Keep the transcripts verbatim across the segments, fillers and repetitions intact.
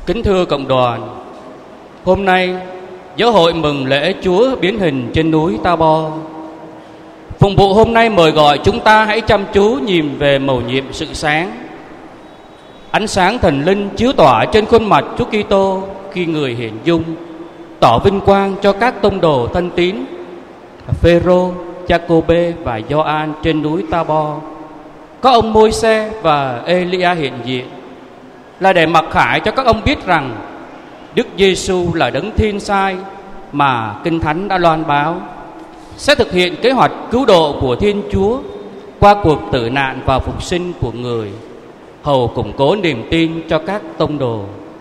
Kính thưa cộng đoàn, hôm nay giáo hội mừng lễ Chúa biến hình trên núi Tabor. Phụng vụ hôm nay mời gọi chúng ta hãy chăm chú nhìn về mầu nhiệm sự sáng. Ánh sáng thần linh chiếu tỏa trên khuôn mặt Chúa Kitô khi người hiện dung, tỏ vinh quang cho các tông đồ thân tín Phêrô, Giacôbê và Gioan trên núi Tabor. Có ông Môi-se và Elia hiện diện là để mặc khải cho các ông biết rằng Đức Giêsu là đấng thiên sai mà Kinh Thánh đã loan báo sẽ thực hiện kế hoạch cứu độ của Thiên Chúa qua cuộc tử nạn và phục sinh của người, hầu củng cố niềm tin cho các tông đồ.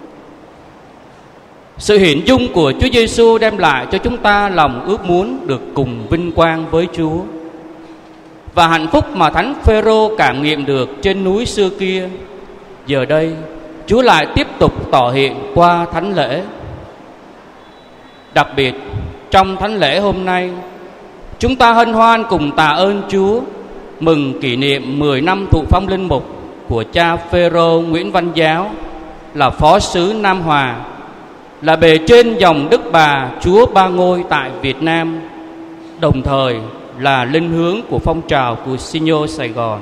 Sự hiện dung của Chúa Giêsu đem lại cho chúng ta lòng ước muốn được cùng vinh quang với Chúa. Và hạnh phúc mà Thánh Phêrô cảm nghiệm được trên núi xưa kia, giờ đây Chúa lại tiếp tục tỏ hiện qua thánh lễ. Đặc biệt trong thánh lễ hôm nay, chúng ta hân hoan cùng tạ ơn Chúa, mừng kỷ niệm mười năm thụ phong linh mục của cha Phêrô Nguyễn Văn Giáo, là phó sứ Nam Hòa, là bề trên dòng Đức Bà Chúa Ba Ngôi tại Việt Nam, đồng thời là linh hướng của phong trào của Sinô Sài Gòn.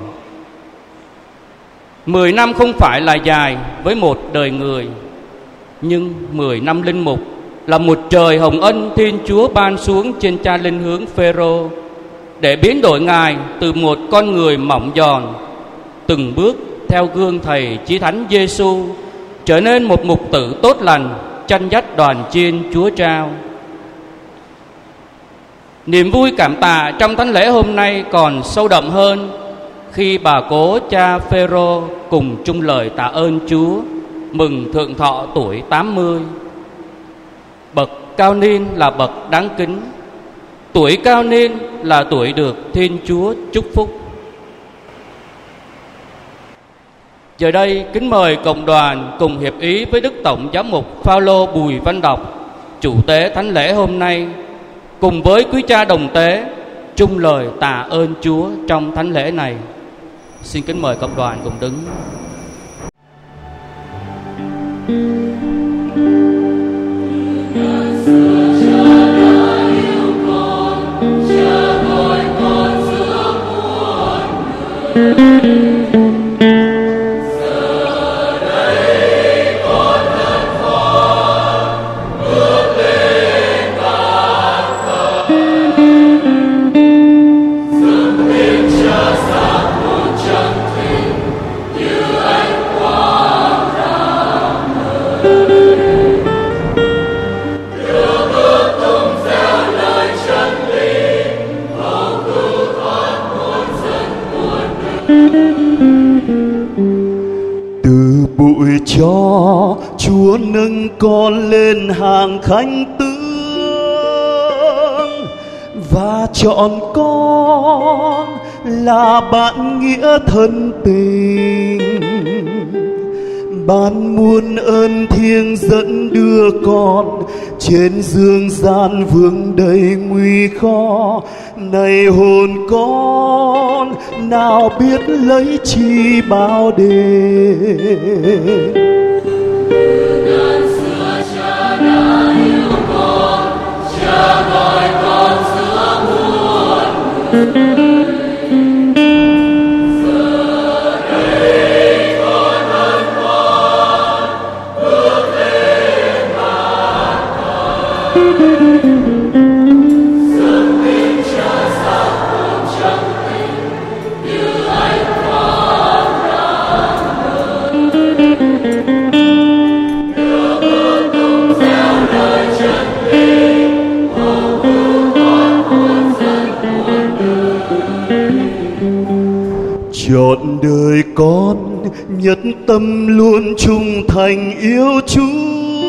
Mười năm không phải là dài với một đời người, nhưng mười năm linh mục là một trời hồng ân Thiên Chúa ban xuống trên cha linh hướng Phêrô, để biến đổi Ngài từ một con người mỏng giòn, từng bước theo gương thầy Chí Thánh Giêsu, trở nên một mục tử tốt lành, chăn dắt đoàn chiên Chúa trao. Niềm vui cảm tạ trong thánh lễ hôm nay còn sâu đậm hơn khi bà cố cha Phêrô cùng chung lời tạ ơn Chúa, mừng thượng thọ tuổi tám mươi. Bậc cao niên là bậc đáng kính, tuổi cao niên là tuổi được Thiên Chúa chúc phúc. Giờ đây kính mời cộng đoàn cùng hiệp ý với Đức Tổng Giám mục Phao-lô Bùi Văn Đọc, chủ tế thánh lễ hôm nay, cùng với quý cha đồng tế chung lời tạ ơn Chúa trong thánh lễ này. Xin kính mời cộng đoàn cùng đứng. Cho Chúa nâng con lên hàng khánh tướng và chọn con là bạn nghĩa thân tình, ban muôn ơn thiêng dẫn đưa con trên dương gian vương đầy nguy khó. Này hồn con nào biết lấy chi bao đền, ngàn xưa cha đã yêu con, cha gọi con giữa muôn người. Chọn đời con nhất tâm luôn trung thành yêu Chúa,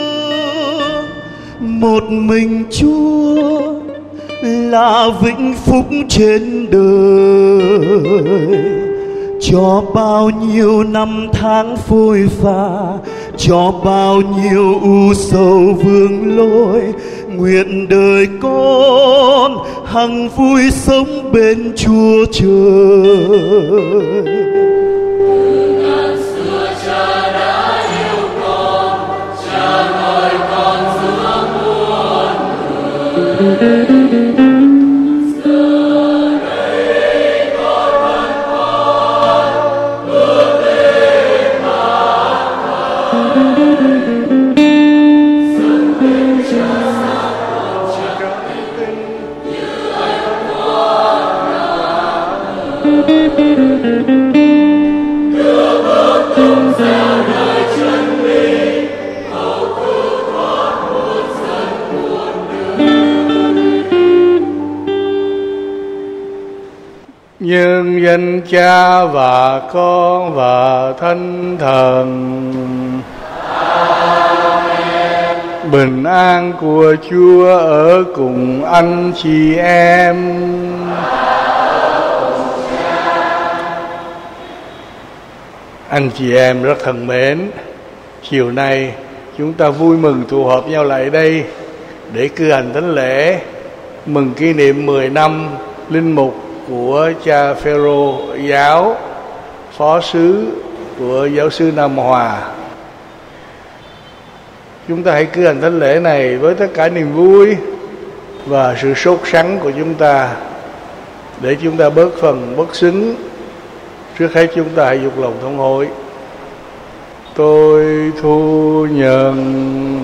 một mình Chúa là vĩnh phúc trên đời. Cho bao nhiêu năm tháng phôi pha, cho bao nhiêu u sầu vương lối, nguyện đời con hằng vui sống bên Chúa trời. Từ ngàn xưa cha đã yêu con, Nhân danh Cha và Con và Thánh Thần. Amen. Bình an của Chúa ở cùng anh chị em. Anh chị em rất thân mến, chiều nay chúng ta vui mừng tụ họp nhau lại đây để cử hành thánh lễ mừng kỷ niệm mười năm linh mục của cha Phêrô giáo, phó sứ của giáo sư Nam Hòa. Chúng ta hãy cử hành thánh lễ này với tất cả niềm vui và sự sốt sắng của chúng ta, để chúng ta bớt phần bất xứng. Trước hết chúng ta hãy dục lòng thông hối. Tôi thu nhận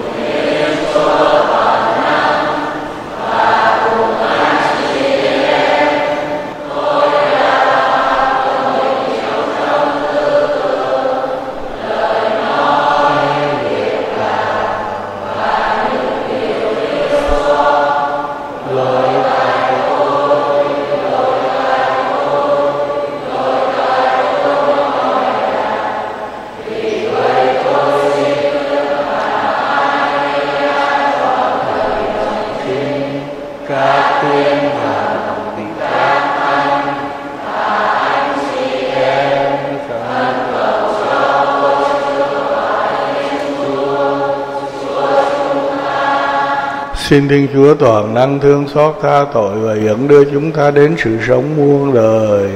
Xin Thiên Chúa toàn năng thương xót tha tội và dẫn đưa chúng ta đến sự sống muôn đời.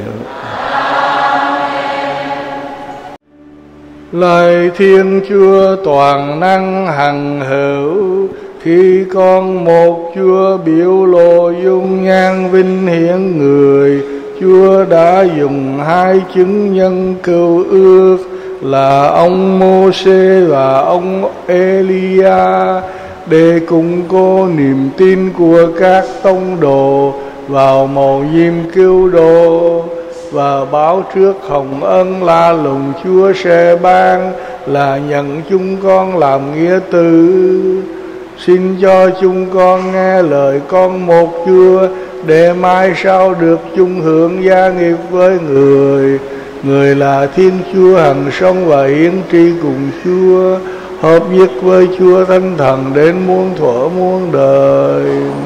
Lạy Thiên Chúa toàn năng hằng hữu, khi con một Chúa biểu lộ dung nhan vinh hiển người, Chúa đã dùng hai chứng nhân cựu ước là ông Mô-sê và ông Ê-li-a để củng cố niềm tin của các tông đồ vào mầu nhiệm cứu độ, và báo trước hồng ân la lùng Chúa sẽ ban là nhận chúng con làm nghĩa tử. Xin cho chúng con nghe lời con một Chúa, để mai sau được chung hưởng gia nghiệp với người. Người là Thiên Chúa hằng sống và hiển tri cùng Chúa, hợp nhất với Chúa Thánh Thần đến muôn thuở muôn đời.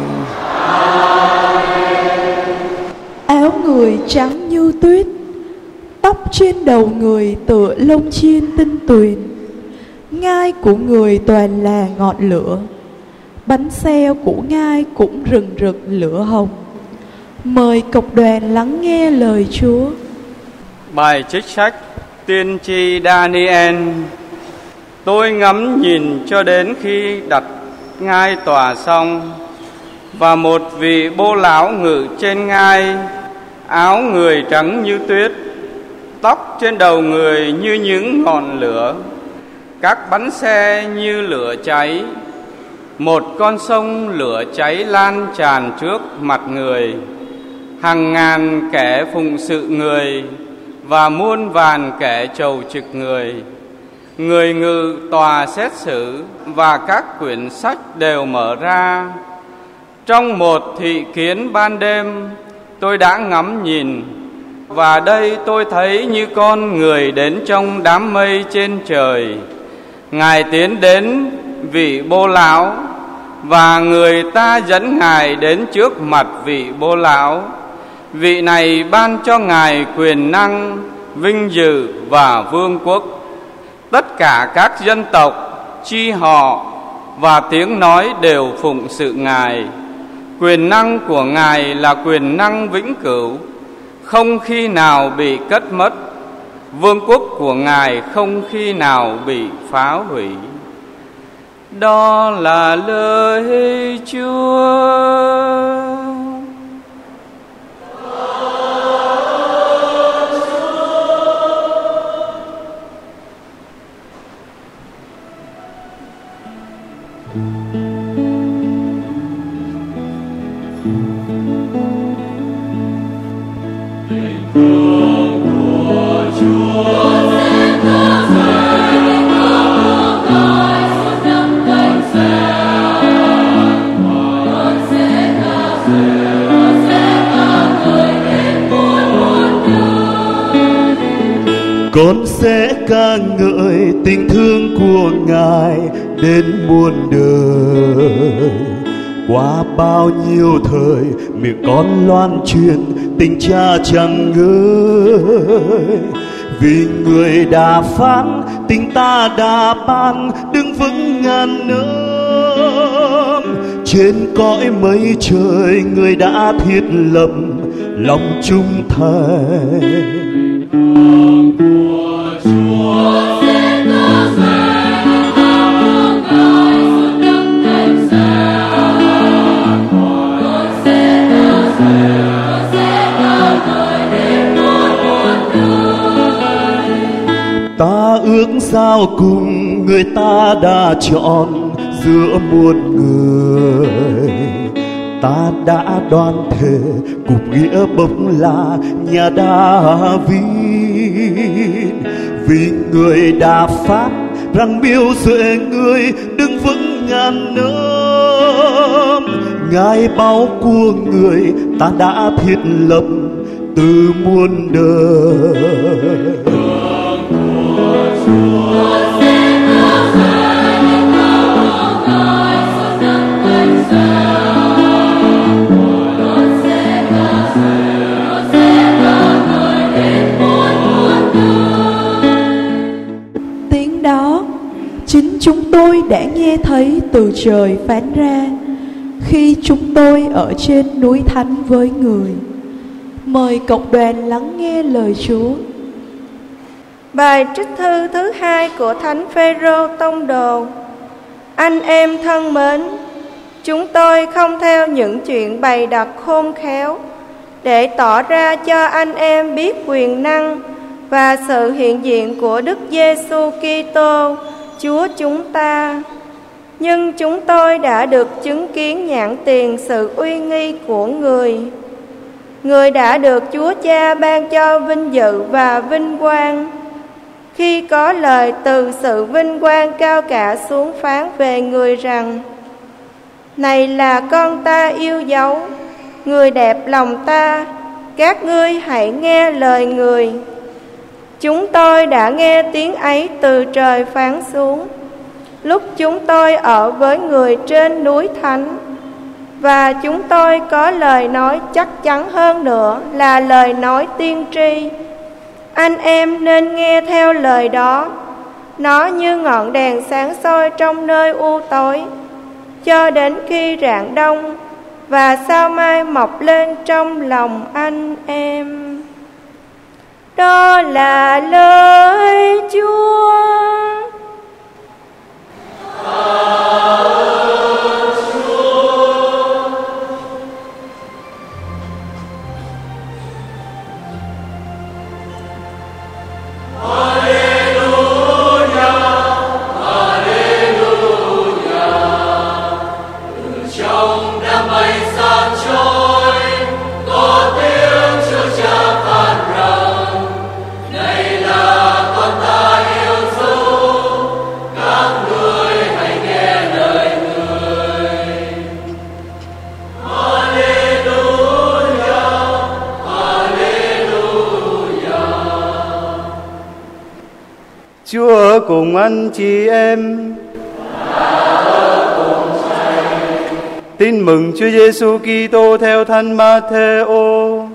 Áo người trắng như tuyết, tóc trên đầu người tựa lông chiên tinh tuyền, ngai của người toàn là ngọn lửa, bánh xe của ngai cũng rừng rực lửa hồng. Mời cộng đoàn lắng nghe lời Chúa. Bài trích sách tiên tri Daniel. Tôi ngắm nhìn cho đến khi đặt ngai tòa xong, và một vị bô lão ngự trên ngai, áo người trắng như tuyết, tóc trên đầu người như những ngọn lửa, các bánh xe như lửa cháy. Một con sông lửa cháy lan tràn trước mặt người, hàng ngàn kẻ phụng sự người và muôn vàn kẻ chầu trực người. Người ngự tòa xét xử và các quyển sách đều mở ra. Trong một thị kiến ban đêm, tôi đã ngắm nhìn, và đây tôi thấy như con người đến trong đám mây trên trời. Ngài tiến đến vị bô lão, và người ta dẫn Ngài đến trước mặt vị bô lão. Vị này ban cho Ngài quyền năng, vinh dự và vương quốc. Tất cả các dân tộc, chi họ và tiếng nói đều phụng sự Ngài. Quyền năng của Ngài là quyền năng vĩnh cửu, không khi nào bị cất mất. Vương quốc của Ngài không khi nào bị phá hủy. Đó là lời Chúa. Con sẽ ca ngợi tình thương của Ngài đến muôn đời. Qua bao nhiêu thời miệng con loan truyền tình cha chẳng ngơi. Vì người đã phán tình ta đã ban đứng vững ngàn năm. Trên cõi mây trời người đã thiết lập lòng trung thành. Ta ước sao cùng người ta đã chọn giữa muôn người. Ta đã đoan thề cùng nghĩa bốc là nhà David. Vì người đã phát rằng miêu duệ người đứng vững ngàn năm. Ngài bao của người ta đã thiết lập từ muôn đời. Tiếng đó chính chúng tôi đã nghe thấy từ trời phán ra khi chúng tôi ở trên núi Thánh với người. Mời cộng đoàn lắng nghe lời Chúa. Bài trích thư thứ hai của Thánh Phêrô tông đồ. Anh em thân mến, chúng tôi không theo những chuyện bày đặt khôn khéo để tỏ ra cho anh em biết quyền năng và sự hiện diện của Đức Giêsu Kitô, Chúa chúng ta. Nhưng chúng tôi đã được chứng kiến nhãn tiền sự uy nghi của người. Người đã được Chúa Cha ban cho vinh dự và vinh quang, khi có lời từ sự vinh quang cao cả xuống phán về người rằng: Này là con ta yêu dấu, người đẹp lòng ta, các ngươi hãy nghe lời người. Chúng tôi đã nghe tiếng ấy từ trời phán xuống, lúc chúng tôi ở với người trên núi Thánh. Và chúng tôi có lời nói chắc chắn hơn nữa là lời nói tiên tri. Anh em nên nghe theo lời đó. Nó như ngọn đèn sáng soi trong nơi u tối, cho đến khi rạng đông và sao mai mọc lên trong lòng anh em. Đó là lời Chúa. Chúa ở cùng anh chị em. Tin mừng Chúa Giêsu Kitô theo Thánh Ma-thê-ô.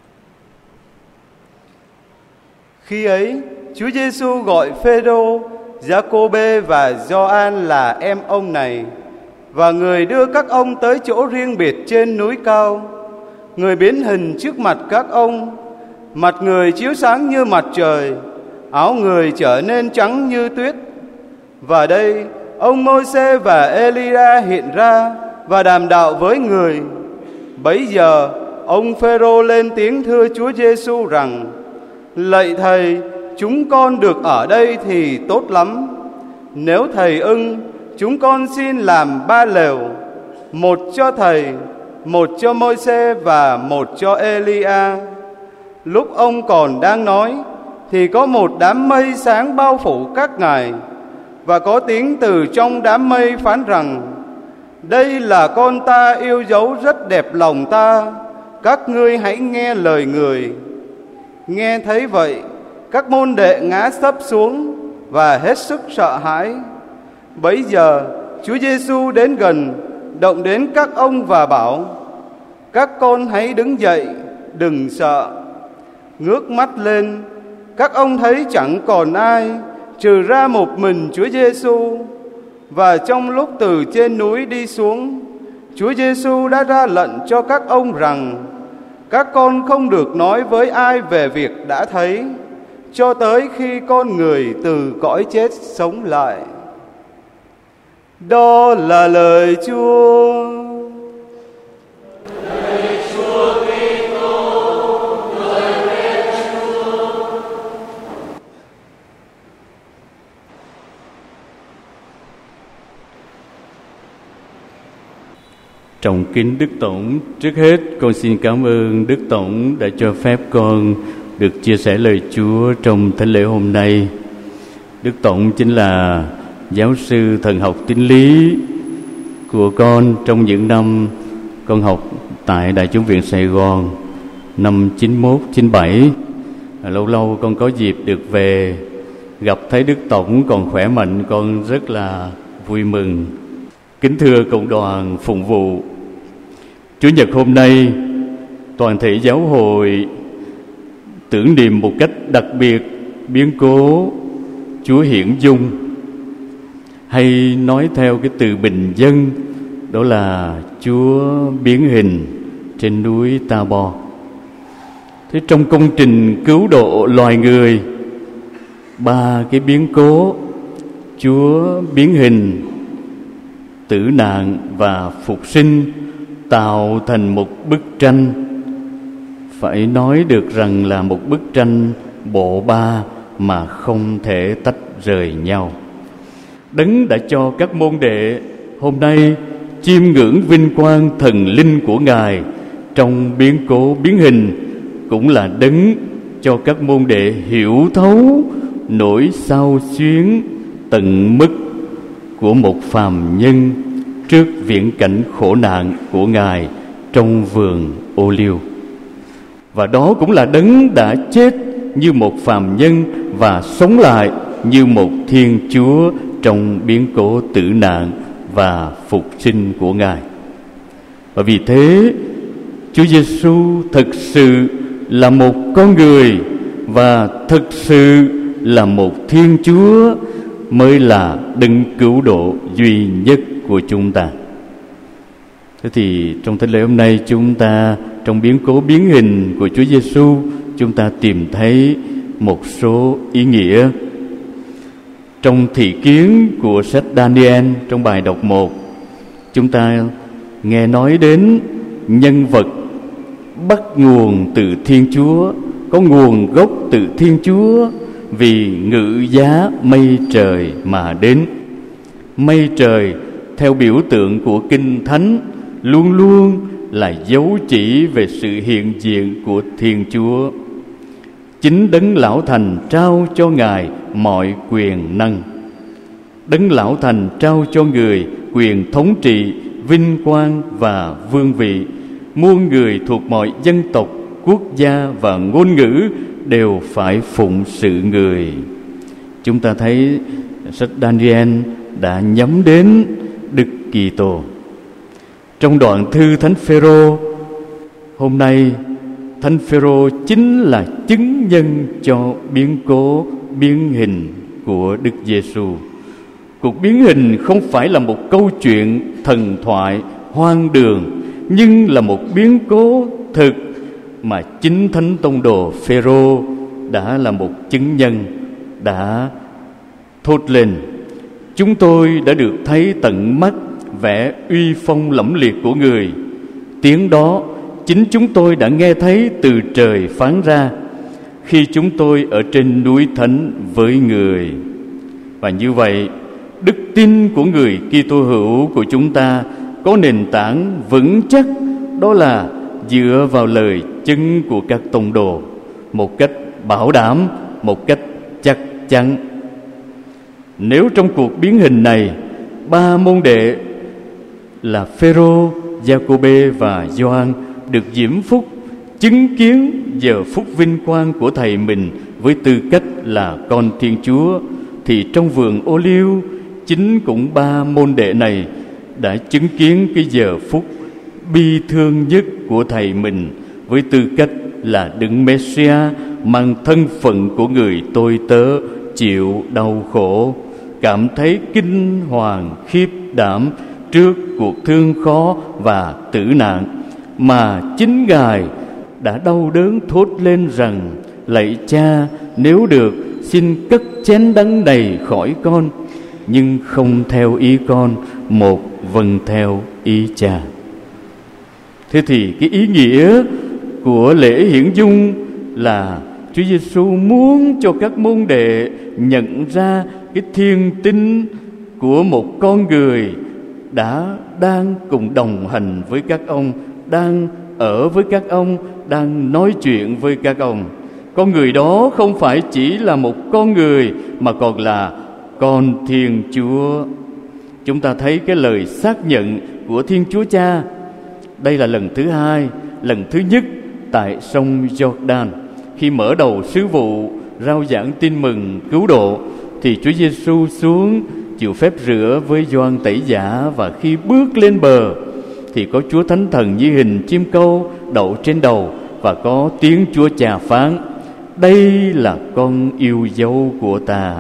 Khi ấy, Chúa Giêsu gọi Phêrô Giacôbê và Gioan là em ông này, và người đưa các ông tới chỗ riêng biệt trên núi cao. Người biến hình trước mặt các ông, mặt người chiếu sáng như mặt trời, áo người trở nên trắng như tuyết. Và đây, ông Môi-se và Ê-li-a hiện ra và đàm đạo với người. Bấy giờ, ông Phêrô lên tiếng thưa Chúa Giêsu rằng: Lạy Thầy, chúng con được ở đây thì tốt lắm. Nếu Thầy ưng, chúng con xin làm ba lều, một cho Thầy, một cho Môi-se và một cho Ê-li-a. Lúc ông còn đang nói, thì có một đám mây sáng bao phủ các ngài, và có tiếng từ trong đám mây phán rằng: Đây là con ta yêu dấu rất đẹp lòng ta, các ngươi hãy nghe lời người. Nghe thấy vậy, các môn đệ ngã sấp xuống và hết sức sợ hãi. Bấy giờ Chúa Giêsu đến gần, động đến các ông và bảo: Các con hãy đứng dậy, đừng sợ. Ngước mắt lên, các ông thấy chẳng còn ai trừ ra một mình Chúa Giêsu. Và trong lúc từ trên núi đi xuống, Chúa Giêsu đã ra lệnh cho các ông rằng: Các con không được nói với ai về việc đã thấy, cho tới khi con người từ cõi chết sống lại. Đó là lời Chúa. Lời Chúa Kitô, lời khen Chúa. Trọng kính Đức Tổng, trước hết con xin cảm ơn Đức Tổng đã cho phép con được chia sẻ lời Chúa trong thánh lễ hôm nay. Đức Tổng chính là giáo sư thần học tín lý của con trong những năm con học tại Đại Chủng viện Sài Gòn năm chín mốt chín bảy. Lâu lâu con có dịp được về gặp thấy Đức Tổng còn khỏe mạnh, con rất là vui mừng. Kính thưa cộng đoàn phụng vụ, Chủ nhật hôm nay toàn thể giáo hội tưởng niệm một cách đặc biệt biến cố Chúa Hiển Dung, hay nói theo cái từ bình dân, đó là Chúa biến hình trên núi Ta-bo. Thế trong công trình cứu độ loài người, ba cái biến cố Chúa biến hình, tử nạn và phục sinh tạo thành một bức tranh, phải nói được rằng là một bức tranh bộ ba mà không thể tách rời nhau. Đấng đã cho các môn đệ hôm nay chiêm ngưỡng vinh quang thần linh của Ngài trong biến cố biến hình, cũng là đấng cho các môn đệ hiểu thấu nỗi xao xuyến tận mức của một phàm nhân trước viễn cảnh khổ nạn của Ngài trong vườn ô liu. Và đó cũng là đấng đã chết như một phàm nhân và sống lại như một Thiên Chúa trong biến cố tử nạn và phục sinh của Ngài. Và vì thế, Chúa Giêsu thực sự là một con người và thực sự là một Thiên Chúa, mới là đấng cứu độ duy nhất của chúng ta. Thế thì trong thánh lễ hôm nay, chúng ta trong biến cố biến hình của Chúa Giêsu, chúng ta tìm thấy một số ý nghĩa. Trong thị kiến của sách Daniel, trong bài đọc một, chúng ta nghe nói đến nhân vật bắt nguồn từ Thiên Chúa, có nguồn gốc từ Thiên Chúa, vì ngự giá mây trời mà đến. Mây trời theo biểu tượng của Kinh Thánh luôn luôn là dấu chỉ về sự hiện diện của Thiên Chúa. Chính Đấng Lão Thành trao cho Ngài mọi quyền năng. Đấng Lão Thành trao cho người quyền thống trị, vinh quang và vương vị. Muôn người thuộc mọi dân tộc, quốc gia và ngôn ngữ đều phải phụng sự người. Chúng ta thấy sách Daniel đã nhắm đến Đức Kitô. Trong đoạn thư Thánh Phêrô, hôm nay Thánh Phêrô chính là chứng nhân cho biến cố biến hình của Đức Giêsu. Cuộc biến hình không phải là một câu chuyện thần thoại hoang đường, nhưng là một biến cố thực mà chính Thánh Tông đồ Phêrô đã là một chứng nhân, đã thốt lên. Chúng tôi đã được thấy tận mắt vẻ uy phong lẫm liệt của người. Tiếng đó chính chúng tôi đã nghe thấy từ trời phán ra khi chúng tôi ở trên núi Thánh với người. Và như vậy, đức tin của người Kitô hữu của chúng ta có nền tảng vững chắc, đó là dựa vào lời chứng của các tông đồ, một cách bảo đảm, một cách chắc chắn. Nếu trong cuộc biến hình này, ba môn đệ là Phêrô, Giacôbê và Gioan được diễm phúc chứng kiến giờ phút vinh quang của thầy mình với tư cách là con Thiên Chúa, thì trong vườn ô liu, chính cũng ba môn đệ này đã chứng kiến cái giờ phút bi thương nhất của thầy mình với tư cách là Đấng Messia mang thân phận của người tôi tớ chịu đau khổ, cảm thấy kinh hoàng khiếp đảm trước cuộc thương khó và tử nạn, mà chính Ngài đã đau đớn thốt lên rằng: lạy Cha, nếu được, xin cất chén đắng này khỏi con, nhưng không theo ý con, một vâng theo ý Cha. Thế thì cái ý nghĩa của lễ hiển dung là Chúa Giêsu muốn cho các môn đệ nhận ra cái thiên tính của một con người đã đang cùng đồng hành với các ông, đang ở với các ông, đang nói chuyện với các ông. Con người đó không phải chỉ là một con người, mà còn là con Thiên Chúa. Chúng ta thấy cái lời xác nhận của Thiên Chúa Cha. Đây là lần thứ hai. Lần thứ nhất tại sông Giô-đan, khi mở đầu sứ vụ rao giảng tin mừng cứu độ, thì Chúa Giêsu xuống chịu phép rửa với Gioan Tẩy Giả, và khi bước lên bờ thì có Chúa Thánh Thần như hình chim câu đậu trên đầu, và có tiếng Chúa Cha phán: đây là con yêu dấu của ta.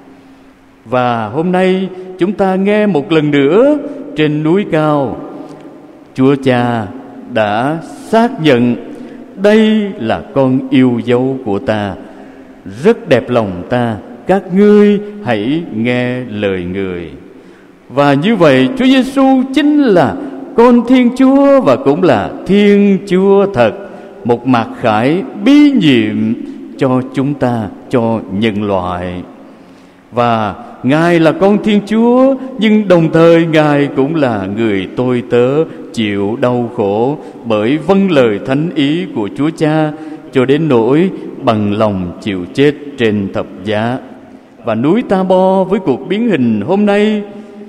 Và hôm nay chúng ta nghe một lần nữa trên núi cao, Chúa Cha đã xác nhận: đây là con yêu dấu của ta, rất đẹp lòng ta, các ngươi hãy nghe lời người. Và như vậy Chúa Giêsu chính là con Thiên Chúa và cũng là Thiên Chúa thật, một mặc khải bí nhiệm cho chúng ta, cho nhân loại. Và Ngài là con Thiên Chúa, nhưng đồng thời Ngài cũng là người tôi tớ chịu đau khổ bởi vâng lời thánh ý của Chúa Cha, cho đến nỗi bằng lòng chịu chết trên thập giá. Và núi Ta-bo với cuộc biến hình hôm nay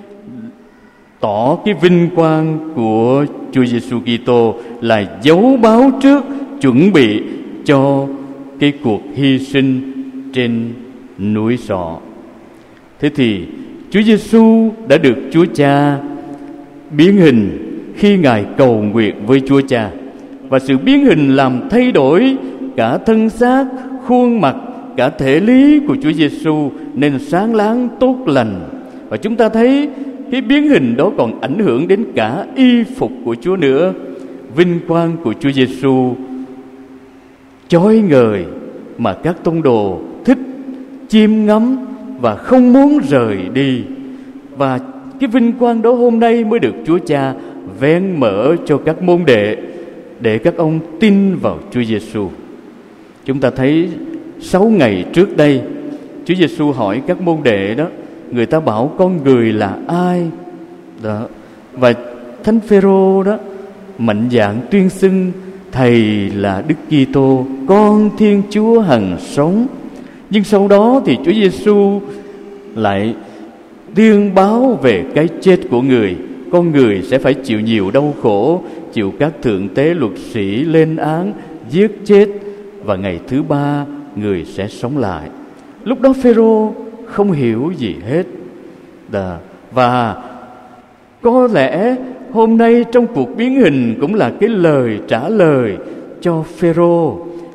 tỏ cái vinh quang của Chúa Giêsu Kitô là dấu báo trước, chuẩn bị cho cái cuộc hy sinh trên núi Sọ. Thế thì Chúa Giêsu đã được Chúa Cha biến hình khi Ngài cầu nguyện với Chúa Cha, và sự biến hình làm thay đổi cả thân xác, khuôn mặt, cả thể lý của Chúa Giêsu nên sáng láng tốt lành. Và chúng ta thấy cái biến hình đó còn ảnh hưởng đến cả y phục của Chúa nữa. Vinh quang của Chúa Giêsu chói ngời mà các tông đồ thích chiêm ngắm và không muốn rời đi. Và cái vinh quang đó hôm nay mới được Chúa Cha vén mở cho các môn đệ, để các ông tin vào Chúa Giêsu. Chúng ta thấy sáu ngày trước đây, Chúa Giêsu hỏi các môn đệ đó: người ta bảo con người là ai? Đó. Và Thánh Phêrô đó mạnh dạn tuyên xưng Thầy là Đức Kitô, con Thiên Chúa hằng sống. Nhưng sau đó thì Chúa Giêsu lại tuyên báo về cái chết của người. Con người sẽ phải chịu nhiều đau khổ, chịu các thượng tế luật sĩ lên án, giết chết, và ngày thứ ba người sẽ sống lại. Lúc đó Phêrô không hiểu gì hết. Đó. Và có lẽ hôm nay trong cuộc biến hình cũng là cái lời trả lời cho Phêrô.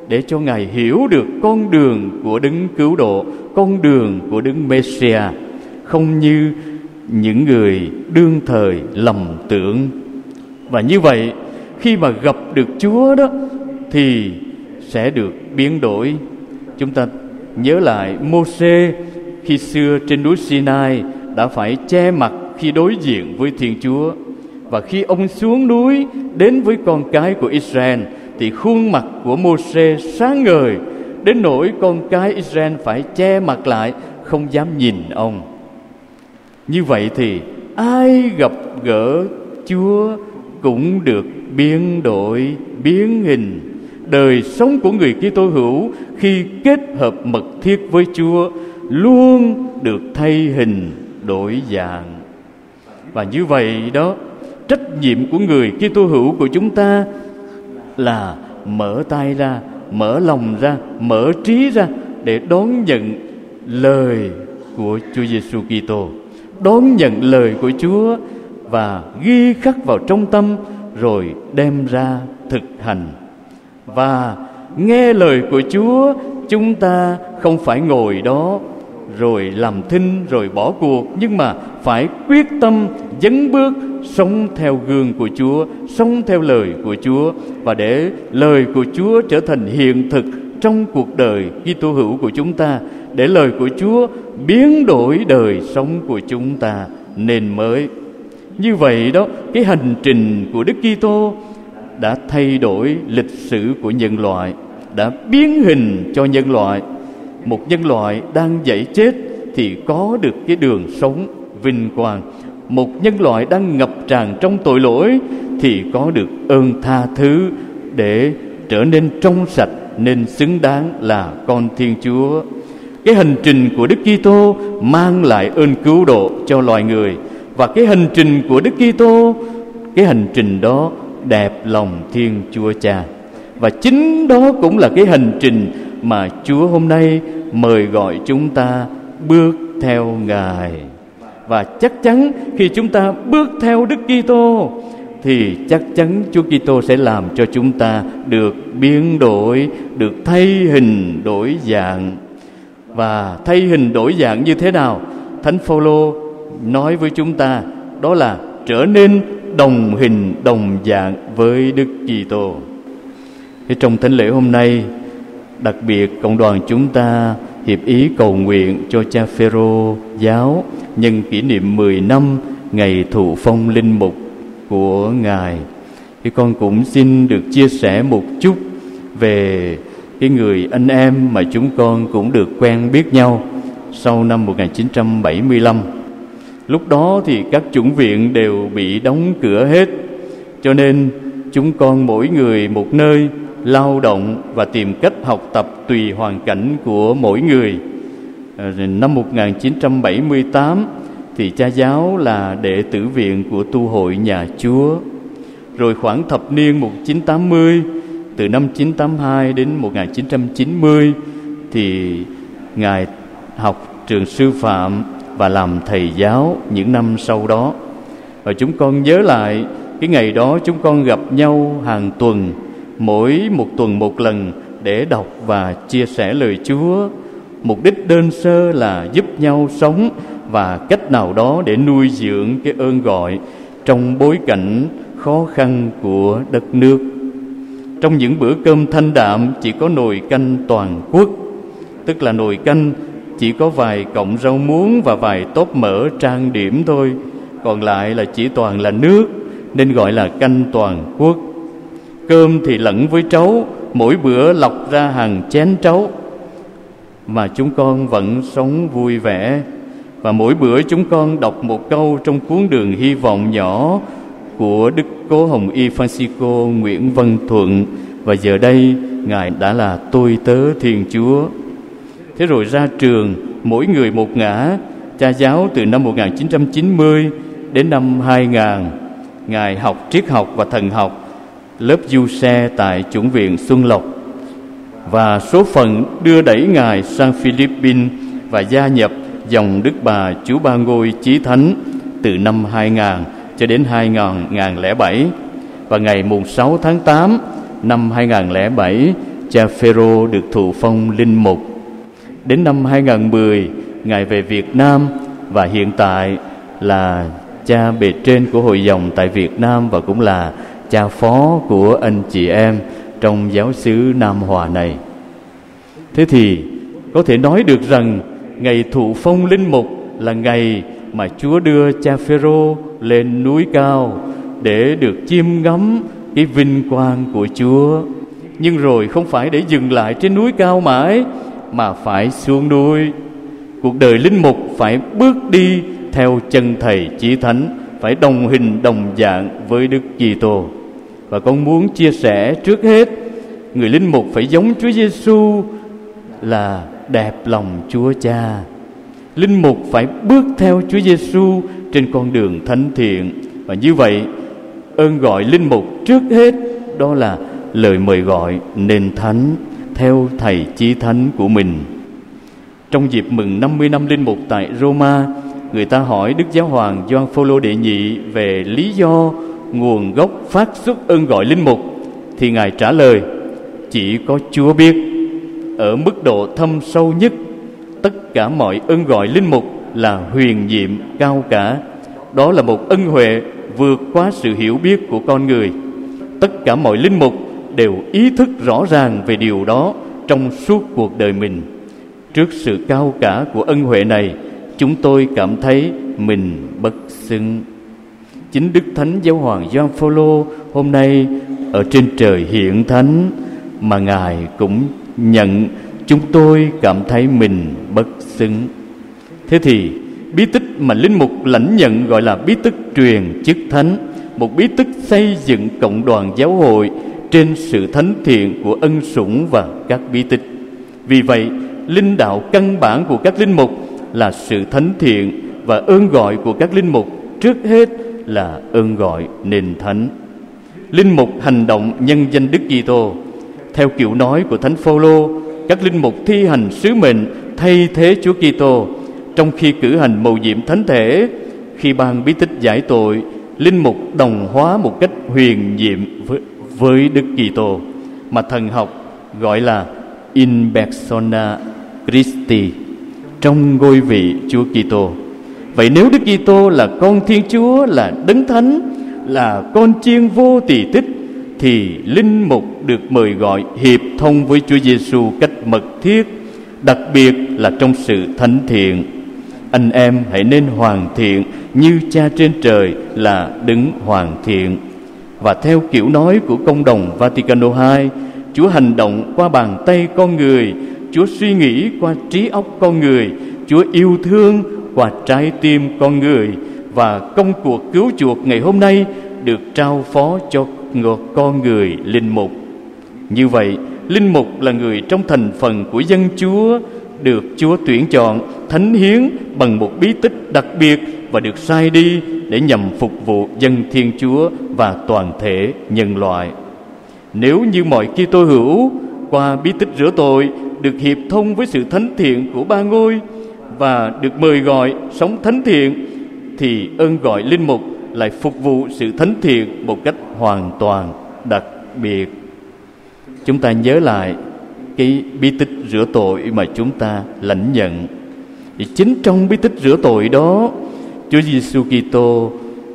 để cho Ngài hiểu được con đường của đấng cứu độ, con đường của đấng Messiah, không như những người đương thời lầm tưởng. Và như vậy, khi mà gặp được Chúa đó thì sẽ được biến đổi. Chúng ta nhớ lại Mô-sê khi xưa trên núi Sinai đã phải che mặt khi đối diện với Thiên Chúa. Và khi ông xuống núi đến với con cái của Israel thì khuôn mặt của Mô-sê sáng ngời đến nỗi con cái Israel phải che mặt lại, không dám nhìn ông. Như vậy thì ai gặp gỡ Chúa cũng được biến đổi, biến hình. Đời sống của người Kitô hữu khi kết hợp mật thiết với Chúa luôn được thay hình đổi dạng. Và như vậy đó, trách nhiệm của người Kitô hữu của chúng ta là mở tay ra, mở lòng ra, mở trí ra để đón nhận lời của Chúa Giêsu Kitô, đón nhận lời của Chúa và ghi khắc vào trong tâm rồi đem ra thực hành. Và nghe lời của Chúa, chúng ta không phải ngồi đó rồi làm thinh rồi bỏ cuộc, nhưng mà phải quyết tâm dấn bước sống theo gương của Chúa, sống theo lời của Chúa, và để lời của Chúa trở thành hiện thực trong cuộc đời Kitô hữu của chúng ta, để lời của Chúa biến đổi đời sống của chúng ta nên mới. Như vậy đó, cái hành trình của Đức Kitô đã thay đổi lịch sử của nhân loại, đã biến hình cho nhân loại. Một nhân loại đang dãy chết thì có được cái đường sống vinh quang. Một nhân loại đang ngập tràn trong tội lỗi thì có được ơn tha thứ để trở nên trong sạch, nên xứng đáng là con Thiên Chúa. Cái hành trình của Đức Kitô mang lại ơn cứu độ cho loài người, và cái hành trình của Đức Kitô, cái hành trình đó đẹp lòng Thiên Chúa Cha. Và chính đó cũng là cái hành trình mà Chúa hôm nay mời gọi chúng ta bước theo Ngài. Và chắc chắn khi chúng ta bước theo Đức Kitô thì chắc chắn Chúa Kitô sẽ làm cho chúng ta được biến đổi, được thay hình đổi dạng. Và thay hình đổi dạng như thế nào? Thánh Phaolô nói với chúng ta đó là trở nên đồng hình đồng dạng với Đức Kitô. Thì trong thánh lễ hôm nay, đặc biệt cộng đoàn chúng ta hiệp ý cầu nguyện cho cha Phêrô giáo nhân kỷ niệm mười năm ngày thụ phong linh mục của Ngài. Thì con cũng xin được chia sẻ một chút về cái người anh em mà chúng con cũng được quen biết nhau sau năm một nghìn chín trăm bảy mươi lăm. Lúc đó thì các chủng viện đều bị đóng cửa hết, cho nên chúng con mỗi người một nơi lao động và tìm cách học tập tùy hoàn cảnh của mỗi người. À, năm một nghìn chín trăm bảy mươi tám thì cha giáo là đệ tử viện của tu hội nhà Chúa. Rồi khoảng thập niên một nghìn chín trăm tám mươi, từ năm một nghìn chín trăm tám mươi hai đến một nghìn chín trăm chín mươi thì Ngài học trường sư phạm và làm thầy giáo những năm sau đó. Và chúng con nhớ lại cái ngày đó chúng con gặp nhau hàng tuần, mỗi một tuần một lần để đọc và chia sẻ lời Chúa. Mục đích đơn sơ là giúp nhau sống và cách nào đó để nuôi dưỡng cái ơn gọi trong bối cảnh khó khăn của đất nước. Trong những bữa cơm thanh đạm chỉ có nồi canh toàn quốc, tức là nồi canh chỉ có vài cọng rau muống và vài tóp mỡ trang điểm thôi, còn lại là chỉ toàn là nước, nên gọi là canh toàn quốc. Cơm thì lẫn với trấu, mỗi bữa lọc ra hàng chén trấu, mà chúng con vẫn sống vui vẻ. Và mỗi bữa chúng con đọc một câu trong cuốn Đường Hy Vọng nhỏ của Đức Cố Hồng Y Francisco Nguyễn Văn Thuận, và giờ đây Ngài đã là tôi tớ Thiên Chúa. Thế rồi ra trường, mỗi người một ngã. Cha giáo từ năm một nghìn chín trăm chín mươi đến năm hai nghìn, Ngài học triết học và thần học, lớp du xe tại chủng viện Xuân Lộc. Và số phận đưa đẩy Ngài sang Philippines và gia nhập dòng Đức Bà Chúa Ba Ngôi Chí Thánh từ năm hai nghìn cho đến hai nghìn lẻ bảy. Và ngày mùng sáu tháng tám năm hai nghìn lẻ bảy, cha Phêrô được thụ phong linh mục. Đến năm hai không một không, Ngài về Việt Nam và hiện tại là cha bề trên của hội dòng tại Việt Nam và cũng là cha phó của anh chị em trong giáo xứ Nam Hòa này. Thế thì có thể nói được rằng ngày thụ phong linh mục là ngày mà Chúa đưa cha Phêrô lên núi cao để được chiêm ngắm cái vinh quang của Chúa. Nhưng rồi không phải để dừng lại trên núi cao mãi, mà phải xuống núi. Cuộc đời linh mục phải bước đi theo chân Thầy Chí Thánh, phải đồng hình đồng dạng với Đức Kitô. Và con muốn chia sẻ trước hết, người linh mục phải giống Chúa Giêsu là đẹp lòng Chúa Cha. Linh mục phải bước theo Chúa Giêsu trên con đường thánh thiện. Và như vậy, ơn gọi linh mục trước hết đó là lời mời gọi nên thánh theo Thầy Chí Thánh của mình. Trong dịp mừng năm mươi năm linh mục tại Roma, người ta hỏi Đức Giáo hoàng Gioan Phaolô đệ nhị về lý do nguồn gốc phát xuất ơn gọi linh mục, thì Ngài trả lời: chỉ có Chúa biết. Ở mức độ thâm sâu nhất, tất cả mọi ơn gọi linh mục là huyền nhiệm cao cả. Đó là một ân huệ vượt quá sự hiểu biết của con người. Tất cả mọi linh mục đều ý thức rõ ràng về điều đó trong suốt cuộc đời mình. Trước sự cao cả của ân huệ này, chúng tôi cảm thấy mình bất xứng. Chính Đức Thánh Giáo hoàng Gioan Phaolô hôm nay ở trên trời hiện thánh, mà Ngài cũng nhận chúng tôi cảm thấy mình bất xứng. Thế thì bí tích mà linh mục lãnh nhận gọi là bí tích truyền chức thánh, một bí tích xây dựng cộng đoàn giáo hội trên sự thánh thiện của ân sủng và các bí tích. Vì vậy, linh đạo căn bản của các linh mục là sự thánh thiện, và ơn gọi của các linh mục trước hết là ơn gọi nên thánh. Linh mục hành động nhân danh Đức Kitô. Theo kiểu nói của Thánh Phaolô, các linh mục thi hành sứ mệnh thay thế Chúa Kitô. Trong khi cử hành mầu nhiệm thánh thể, khi ban bí tích giải tội, linh mục đồng hóa một cách huyền nhiệm với, với Đức Kitô, mà thần học gọi là in persona Christi, trong ngôi vị Chúa Kitô. Vậy nếu Đức Kitô là con Thiên Chúa, là Đấng Thánh, là con chiên vô tỳ tích, thì linh mục được mời gọi hiệp thông với Chúa Giêsu cách mật thiết, đặc biệt là trong sự thánh thiện. Anh em hãy nên hoàn thiện như Cha trên trời là Đấng hoàn thiện. Và theo kiểu nói của Công đồng Vaticano hai, Chúa hành động qua bàn tay con người, Chúa suy nghĩ qua trí óc con người, Chúa yêu thương qua trái tim con người. Và công cuộc cứu chuộc ngày hôm nay được trao phó cho con người linh mục. Như vậy, linh mục là người trong thành phần của dân Chúa, được Chúa tuyển chọn, thánh hiến bằng một bí tích đặc biệt và được sai đi để nhằm phục vụ dân Thiên Chúa và toàn thể nhân loại. Nếu như mọi Kitô hữu qua bí tích rửa tội được hiệp thông với sự thánh thiện của ba ngôi và được mời gọi sống thánh thiện, thì ơn gọi linh mục lại phục vụ sự thánh thiện một cách hoàn toàn đặc biệt. Chúng ta nhớ lại cái bí tích rửa tội mà chúng ta lãnh nhận. Thì chính trong bí tích rửa tội đó, Chúa Giêsu Kitô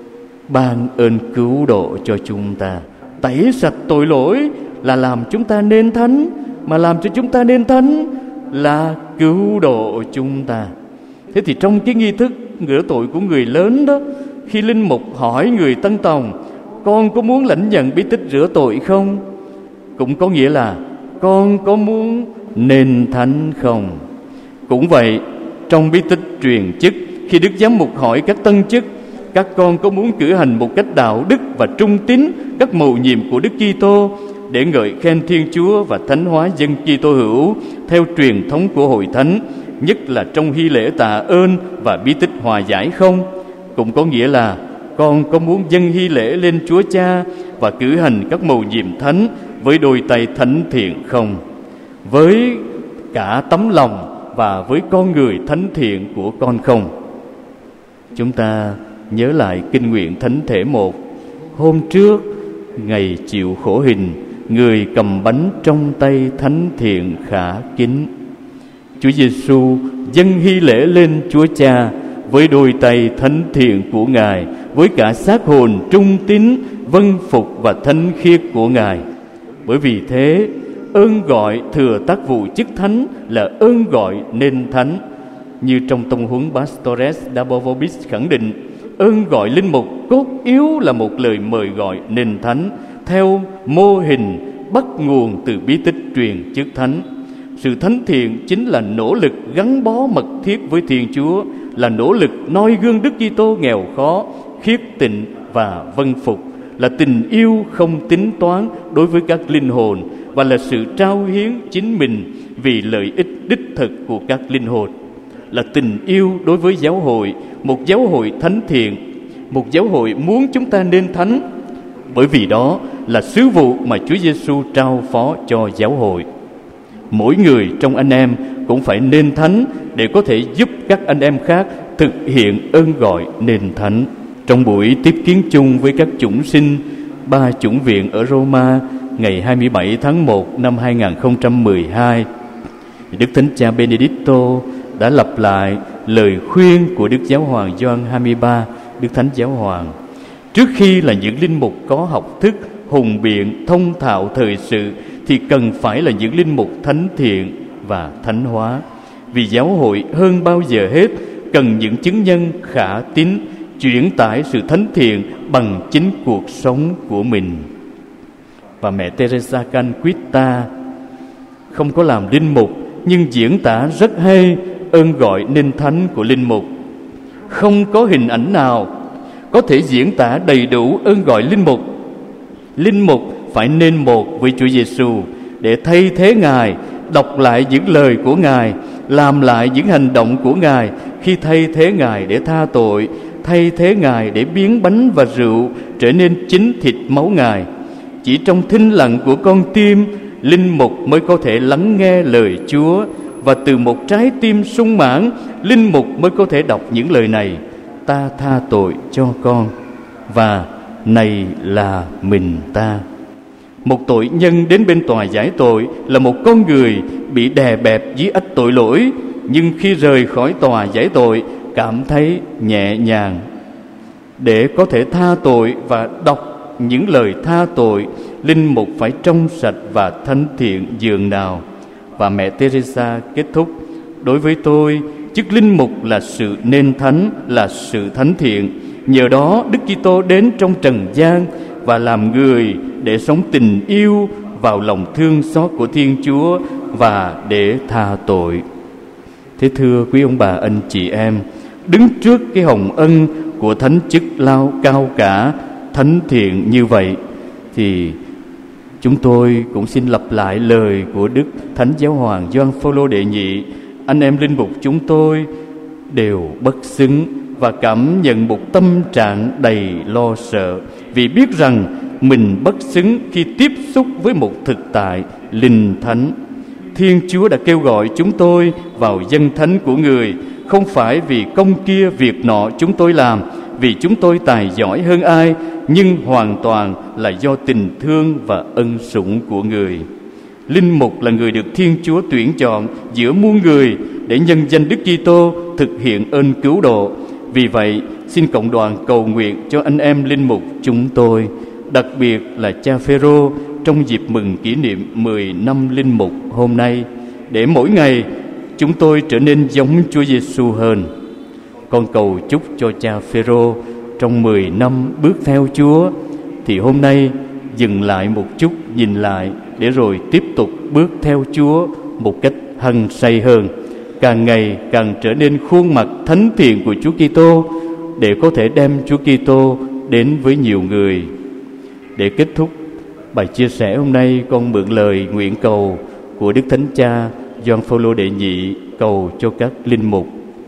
ban ơn cứu độ cho chúng ta. Tẩy sạch tội lỗi là làm chúng ta nên thánh, mà làm cho chúng ta nên thánh là cứu độ chúng ta. Thế thì trong cái nghi thức rửa tội của người lớn đó, khi linh mục hỏi người tân tòng: con có muốn lãnh nhận bí tích rửa tội không? Cũng có nghĩa là con có muốn nên thánh không? Cũng vậy, trong bí tích truyền chức, khi Đức Giám mục hỏi các tân chức: các con có muốn cử hành một cách đạo đức và trung tín các mầu nhiệm của Đức Kitô để ngợi khen Thiên Chúa và thánh hóa dân Kitô hữu theo truyền thống của Hội Thánh, nhất là trong hy lễ tạ ơn và bí tích hòa giải không? Cũng có nghĩa là con có muốn dâng hy lễ lên Chúa Cha và cử hành các mầu nhiệm thánh với đôi tay thánh thiện không? Với cả tấm lòng và với con người thánh thiện của con không? Chúng ta nhớ lại kinh nguyện thánh thể một. Hôm trước, ngày chịu khổ hình, người cầm bánh trong tay thánh thiện khả kính. Chúa Giêsu dâng hy lễ lên Chúa Cha với đôi tay thánh thiện của Ngài, với cả xác hồn trung tín, vâng phục và thánh khiết của Ngài. Bởi vì thế, ơn gọi thừa tác vụ chức thánh là ơn gọi nên thánh. Như trong tông huấn Pastores da Bovobis khẳng định, ơn gọi linh mục cốt yếu là một lời mời gọi nên thánh, theo mô hình bắt nguồn từ bí tích truyền chức thánh. Sự thánh thiện chính là nỗ lực gắn bó mật thiết với Thiên Chúa, là nỗ lực noi gương Đức Kitô nghèo khó, khiết tịnh và vâng phục, là tình yêu không tính toán đối với các linh hồn, và là sự trao hiến chính mình vì lợi ích đích thực của các linh hồn, là tình yêu đối với giáo hội, một giáo hội thánh thiện, một giáo hội muốn chúng ta nên thánh, bởi vì đó là sứ vụ mà Chúa Giêsu trao phó cho giáo hội. Mỗi người trong anh em cũng phải nên thánh để có thể giúp các anh em khác thực hiện ơn gọi nên thánh. Trong buổi tiếp kiến chung với các chủng sinh ba chủng viện ở Roma ngày hai mươi bảy tháng một năm hai nghìn không trăm mười hai, Đức Thánh Cha Benedicto đã lặp lại lời khuyên của Đức Giáo hoàng Gioan hai mươi ba, Đức Thánh Giáo hoàng. Trước khi là những linh mục có học thức, hùng biện, thông thạo thời sự, thì cần phải là những linh mục thánh thiện và thánh hóa. Vì giáo hội hơn bao giờ hết cần những chứng nhân khả tín, chuyển tải sự thánh thiện bằng chính cuộc sống của mình. Và mẹ Teresa Canquita không có làm linh mục, nhưng diễn tả rất hay ơn gọi nên thánh của linh mục. Không có hình ảnh nào có thể diễn tả đầy đủ ơn gọi linh mục. Linh mục phải nên một với Chúa Giêsu để thay thế Ngài, đọc lại những lời của Ngài, làm lại những hành động của Ngài khi thay thế Ngài để tha tội, thay thế Ngài để biến bánh và rượu trở nên chính thịt máu Ngài. Chỉ trong thinh lặng của con tim, linh mục mới có thể lắng nghe lời Chúa, và từ một trái tim sung mãn, linh mục mới có thể đọc những lời này: ta tha tội cho con, và này là mình ta. Một tội nhân đến bên tòa giải tội là một con người bị đè bẹp dưới ách tội lỗi, nhưng khi rời khỏi tòa giải tội cảm thấy nhẹ nhàng. Để có thể tha tội và đọc những lời tha tội, linh mục phải trong sạch và thánh thiện dường nào. Và mẹ Teresa kết thúc: đối với tôi, chức linh mục là sự nên thánh, là sự thánh thiện. Nhờ đó Đức Kitô đến trong trần gian và làm người để sống tình yêu vào lòng thương xót của Thiên Chúa và để tha tội. Thế thưa quý ông bà, anh chị em, đứng trước cái hồng ân của thánh chức lao cao cả, thánh thiện như vậy, thì chúng tôi cũng xin lặp lại lời của Đức Thánh Giáo hoàng Gioan Phaolô đệ nhị: anh em linh mục chúng tôi đều bất xứng, và cảm nhận một tâm trạng đầy lo sợ vì biết rằng mình bất xứng khi tiếp xúc với một thực tại linh thánh. Thiên Chúa đã kêu gọi chúng tôi vào dân thánh của Người, không phải vì công kia việc nọ chúng tôi làm, vì chúng tôi tài giỏi hơn ai, nhưng hoàn toàn là do tình thương và ân sủng của Người. Linh mục là người được Thiên Chúa tuyển chọn giữa muôn người để nhân danh Đức Kitô thực hiện ơn cứu độ. Vì vậy, xin cộng đoàn cầu nguyện cho anh em linh mục chúng tôi, đặc biệt là cha Phêrô, trong dịp mừng kỷ niệm mười năm linh mục hôm nay, để mỗi ngày chúng tôi trở nên giống Chúa Giêsu hơn. Con cầu chúc cho cha Phêrô trong mười năm bước theo Chúa, thì hôm nay dừng lại một chút, nhìn lại, để rồi tiếp tục bước theo Chúa một cách hăng say hơn, càng ngày càng trở nên khuôn mặt thánh thiện của Chúa Kitô, để có thể đem Chúa Kitô đến với nhiều người. Để kết thúc bài chia sẻ hôm nay, con mượn lời nguyện cầu của Đức Thánh Cha Gioan Phaolô đệ nhị cầu cho các linh mục: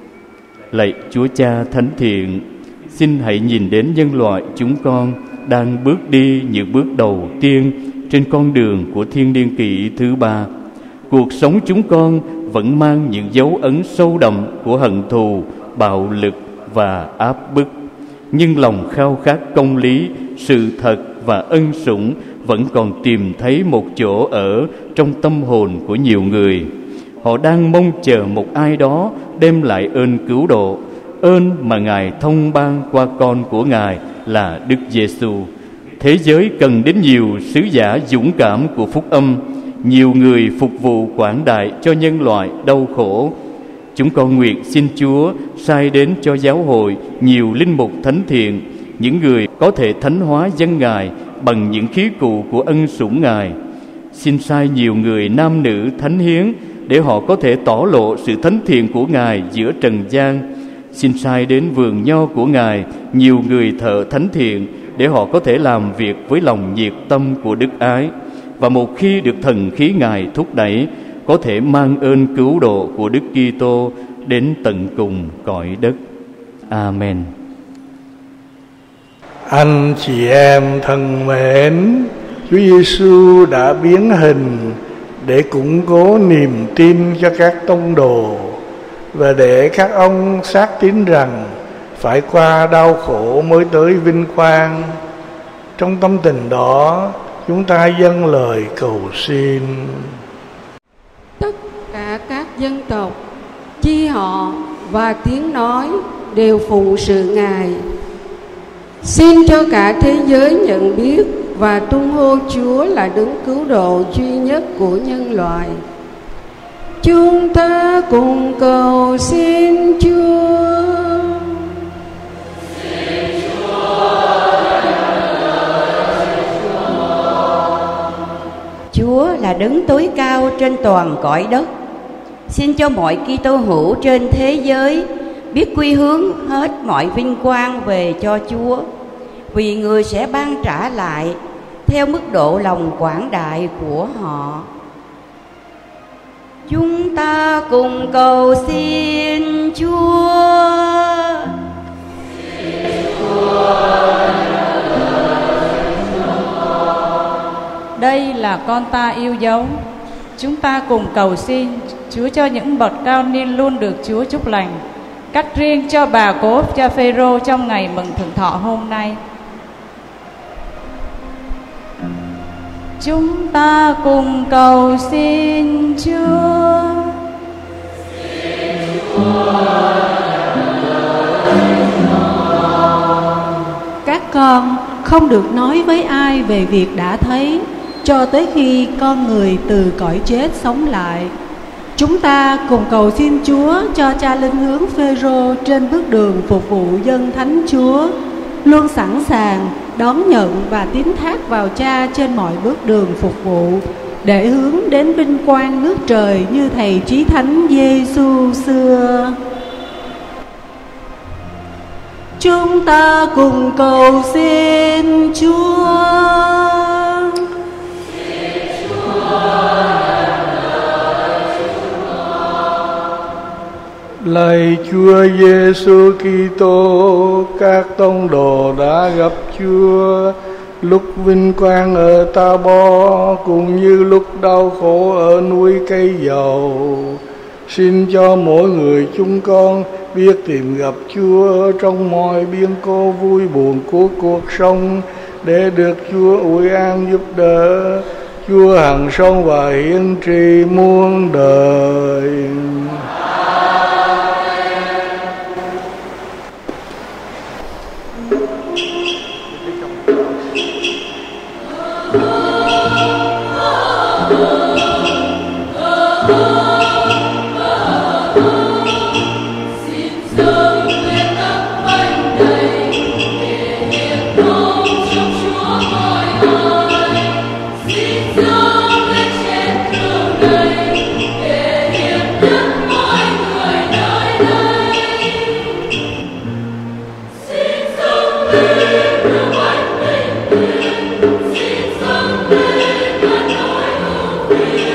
lạy Chúa Cha thánh thiện, xin hãy nhìn đến nhân loại chúng con đang bước đi những bước đầu tiên trên con đường của thiên niên kỷ thứ ba. Cuộc sống chúng con vẫn mang những dấu ấn sâu đậm của hận thù, bạo lực và áp bức, nhưng lòng khao khát công lý, sự thật và ân sủng vẫn còn tìm thấy một chỗ ở trong tâm hồn của nhiều người. Họ đang mong chờ một ai đó đem lại ơn cứu độ, ơn mà Ngài thông ban qua con của Ngài là Đức Giêsu. Thế giới cần đến nhiều sứ giả dũng cảm của phúc âm, nhiều người phục vụ quảng đại cho nhân loại đau khổ. Chúng con nguyện xin Chúa sai đến cho giáo hội nhiều linh mục thánh thiện, những người có thể thánh hóa dân Ngài bằng những khí cụ của ân sủng Ngài. Xin sai nhiều người nam nữ thánh hiến để họ có thể tỏ lộ sự thánh thiện của Ngài giữa trần gian. Xin sai đến vườn nho của Ngài nhiều người thợ thánh thiện để họ có thể làm việc với lòng nhiệt tâm của đức ái, và một khi được thần khí Ngài thúc đẩy, có thể mang ơn cứu độ của Đức Kitô đến tận cùng cõi đất. Amen. Anh chị em thân mến, Chúa Giêsu đã biến hình để củng cố niềm tin cho các tông đồ và để các ông xác tín rằng phải qua đau khổ mới tới vinh quang. Trong tâm tình đó, chúng ta dâng lời cầu xin. Tất cả các dân tộc, chi họ và tiếng nói đều phụng sự Ngài. Xin cho cả thế giới nhận biết và tung hô Chúa là đấng cứu độ duy nhất của nhân loại. Chúng ta cùng cầu xin Chúa. Xin Chúa, Chúa là đấng tối cao trên toàn cõi đất. Xin cho mọi Kitô hữu trên thế giới biết quy hướng hết mọi vinh quang về cho Chúa, vì Người sẽ ban trả lại theo mức độ lòng quảng đại của họ. Chúng ta cùng cầu xin Chúa. Đây là con ta yêu dấu. Chúng ta cùng cầu xin Chúa cho những bậc cao niên luôn được Chúa chúc lành, cách riêng cho bà cố cha Phêrô trong ngày mừng thượng thọ hôm nay. Chúng ta cùng cầu xin Chúa. Các con không được nói với ai về việc đã thấy cho tới khi con người từ cõi chết sống lại. Chúng ta cùng cầu xin Chúa cho cha linh hướng Phêrô trên bước đường phục vụ dân thánh Chúa luôn sẵn sàng đón nhận và tín thác vào cha trên mọi bước đường phục vụ, để hướng đến vinh quang nước trời như thầy chí thánh Giêsu xưa. Chúng ta cùng cầu xin Chúa. Lạy Chúa Giêsu Kitô, các tông đồ đã gặp Chúa lúc vinh quang ở Ta-bo cũng như lúc đau khổ ở núi Cây Dầu. Xin cho mỗi người chúng con biết tìm gặp Chúa trong mọi biến cố vui buồn của cuộc sống, để được Chúa ủi an giúp đỡ. Chúa hằng sống và hiển trị muôn đời. Xin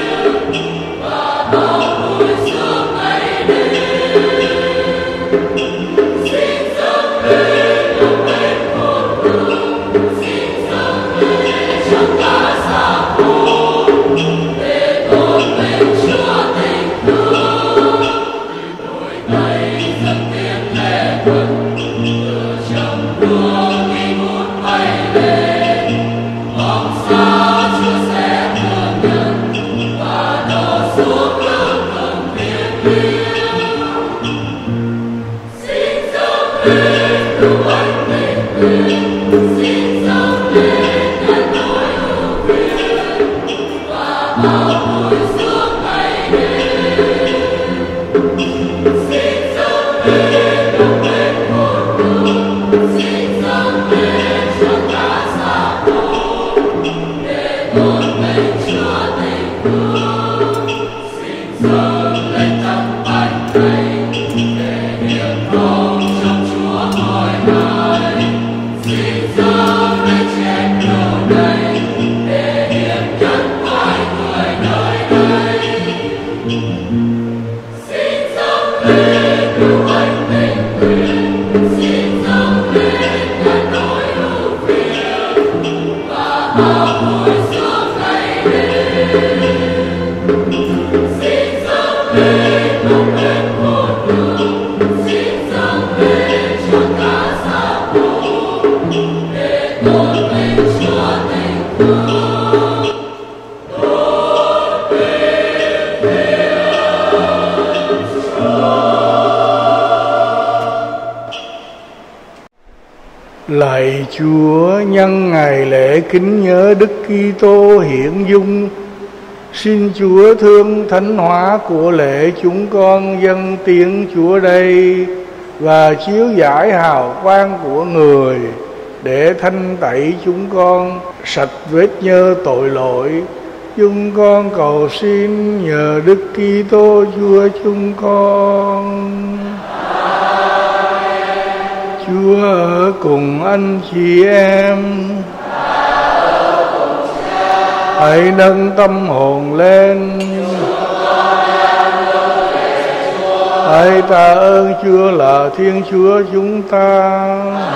Lạy Chúa, nhân ngày lễ kính nhớ Đức Kitô hiện dung, xin Chúa thương thánh hóa của lễ chúng con dâng tiếng Chúa đây và chiếu rải hào quang của người để thanh tẩy chúng con sạch vết nhơ tội lỗi. Chúng con cầu xin nhờ Đức Kitô Chúa chúng con. Chúa ở cùng anh chị em. Hãy nâng tâm hồn lên. Hãy tạ ơn Chúa là Thiên Chúa chúng ta.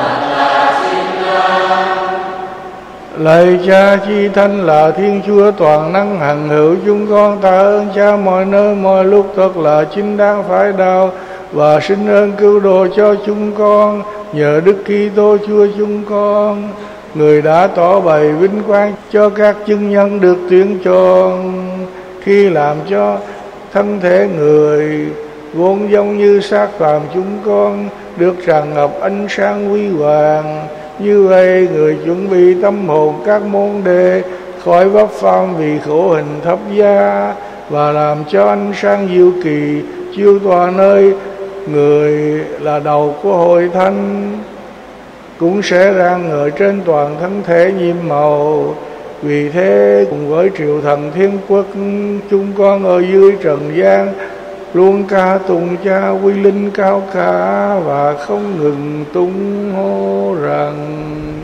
Lạy Cha chi thánh là Thiên Chúa toàn năng hằng hữu, chúng con tạ ơn Cha mọi nơi mọi lúc thật là chính đáng phải đạo và xin ơn cứu độ cho chúng con nhờ Đức Kitô Chúa chúng con, người đã tỏ bày vinh quang cho các chứng nhân được tuyển chọn khi làm cho thân thể người vốn giống như xác phàm chúng con được tràn ngập ánh sáng huy hoàng. Như vậy người chuẩn bị tâm hồn các môn đệ khỏi vấp phạm vì khổ hình thập giá và làm cho ánh sáng diệu kỳ chiếu tỏa nơi người là đầu của hội thánh, cũng sẽ rạng ngời trên toàn thân thể nhiệm màu. Vì thế cùng với triều thần thiên quốc, chúng con ở dưới trần gian luôn ca tụng Cha quy linh cao cả và không ngừng tung hô rằng: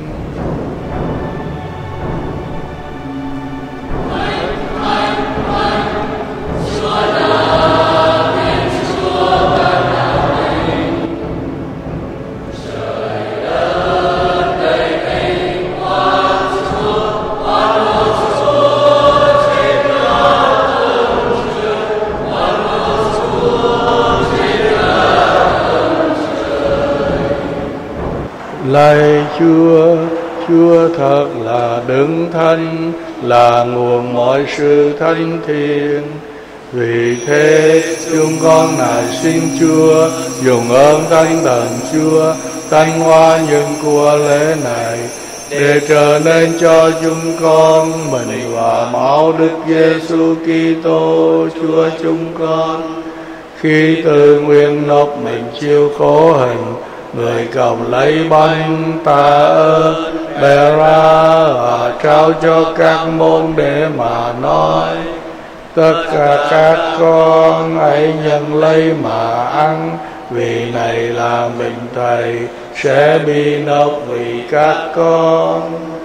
Lạy Chúa, Chúa thật là đấng thánh, là nguồn mọi sự thánh thiện. Vì thế chúng con nài xin Chúa dùng ơn Thánh Thần Chúa thanh hóa những của lễ này, để trở nên cho chúng con mình và máu Đức Giêsu Kitô Chúa chúng con, khi từ nguyên nộp mình chịu khổ hình, người cầm lấy bánh tạ ơn, bẻ ra và trao cho các môn đệ mà nói: tất cả các con hãy nhận lấy mà ăn, vì này là mình Thầy sẽ bị nộp vì các con.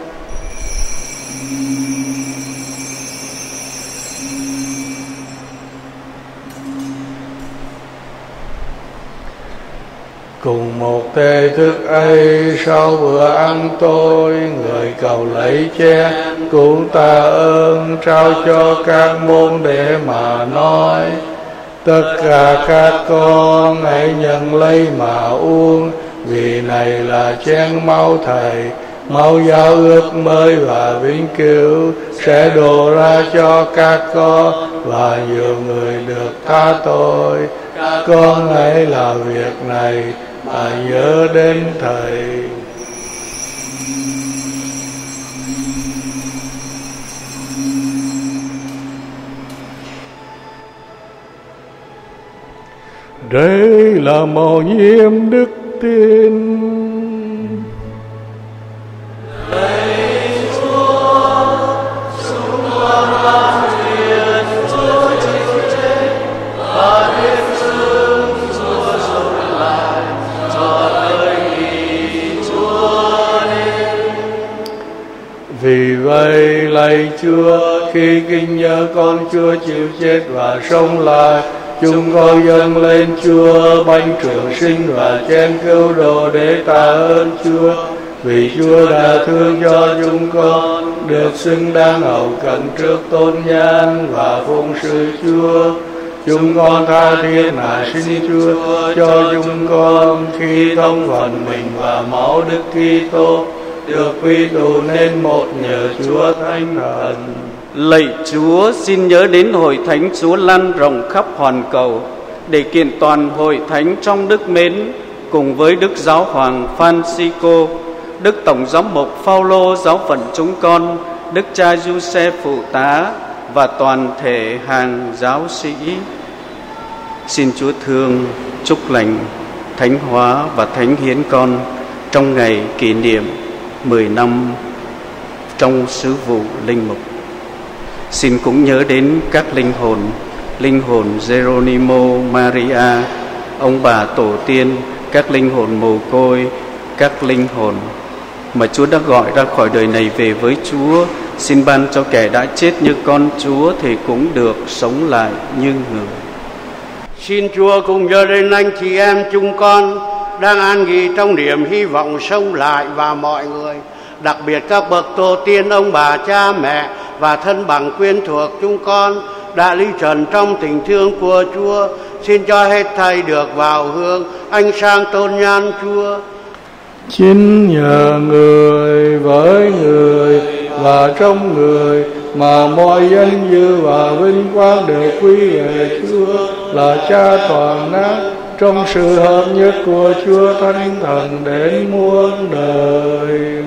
Cùng một thể thức ấy, sau bữa ăn tối, người cầu lấy chén cũng tạ ơn, trao cho các môn đệ mà nói: tất cả các con hãy nhận lấy mà uống, vì này là chén máu Thầy, máu giao ước mới và vĩnh cửu, sẽ đổ ra cho các con và nhiều người được tha tội. Con hãy làm việc này mà nhớ đến Thầy. Đây là mầu nhiệm đức tin. Vì vậy lạy Chúa, khi kinh nhớ con Chúa chịu chết và sống lại, chúng con dâng lên Chúa bánh trường sinh và chén cứu độ để tạ ơn Chúa, vì Chúa đã thương cho chúng con được xứng đáng hầu cận trước tôn nhan và phụng sự Chúa. Chúng con tha thiết nài xin Chúa cho chúng con khi thông phần mình và máu Đức Kitô được quy tụ nên một nhờ Chúa Thánh Thần. Lạy Chúa, xin nhớ đến hội thánh Chúa lan rộng khắp hoàn cầu, để kiện toàn hội thánh trong đức mến, cùng với Đức Giáo hoàng Francisco, Đức Tổng giám mục Phaolô giáo phận chúng con, Đức cha Giuse phụ tá và toàn thể hàng giáo sĩ. Xin Chúa thương, chúc lành, thánh hóa và thánh hiến con trong ngày kỷ niệm mười năm trong sứ vụ linh mục. Xin cũng nhớ đến các linh hồn, linh hồn Geronimo Maria, ông bà tổ tiên, các linh hồn mồ côi, các linh hồn mà Chúa đã gọi ra khỏi đời này về với Chúa. Xin ban cho kẻ đã chết như con Chúa thì cũng được sống lại như người. Xin Chúa cùng nhớ đến anh chị em chúng con đang an nghỉ trong niềm hy vọng sống lại, và mọi người, đặc biệt các bậc tổ tiên, ông bà, cha mẹ và thân bằng quyến thuộc chúng con đã ly trần trong tình thương của Chúa. Xin cho hết thảy được vào hương ánh sáng tôn nhan Chúa. Chính nhờ người, với người và trong người mà mọi danh dự và vinh quang đều quy về Chúa là Cha toàn năng, trong sự hợp nhất của Chúa Thánh Thần đến muôn đời.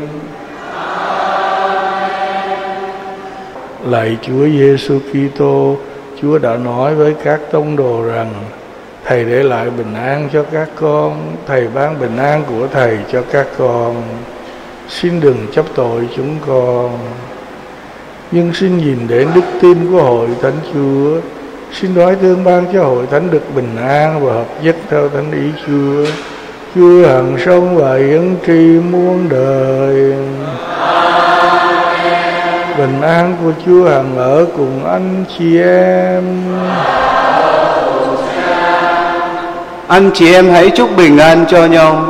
Lạy Chúa Giêsu Kitô, Chúa đã nói với các tông đồ rằng Thầy để lại bình an cho các con, Thầy ban bình an của Thầy cho các con. Xin đừng chấp tội chúng con, nhưng xin nhìn đến đức tin của hội thánh Chúa. Xin đoái thương ban cho hội thánh được bình an và hợp nhất theo thánh ý Chúa. Chúa hằng sống và hiển tri muôn đời. Bình an của Chúa hằng ở cùng anh chị em. Anh chị em hãy chúc bình an cho nhau.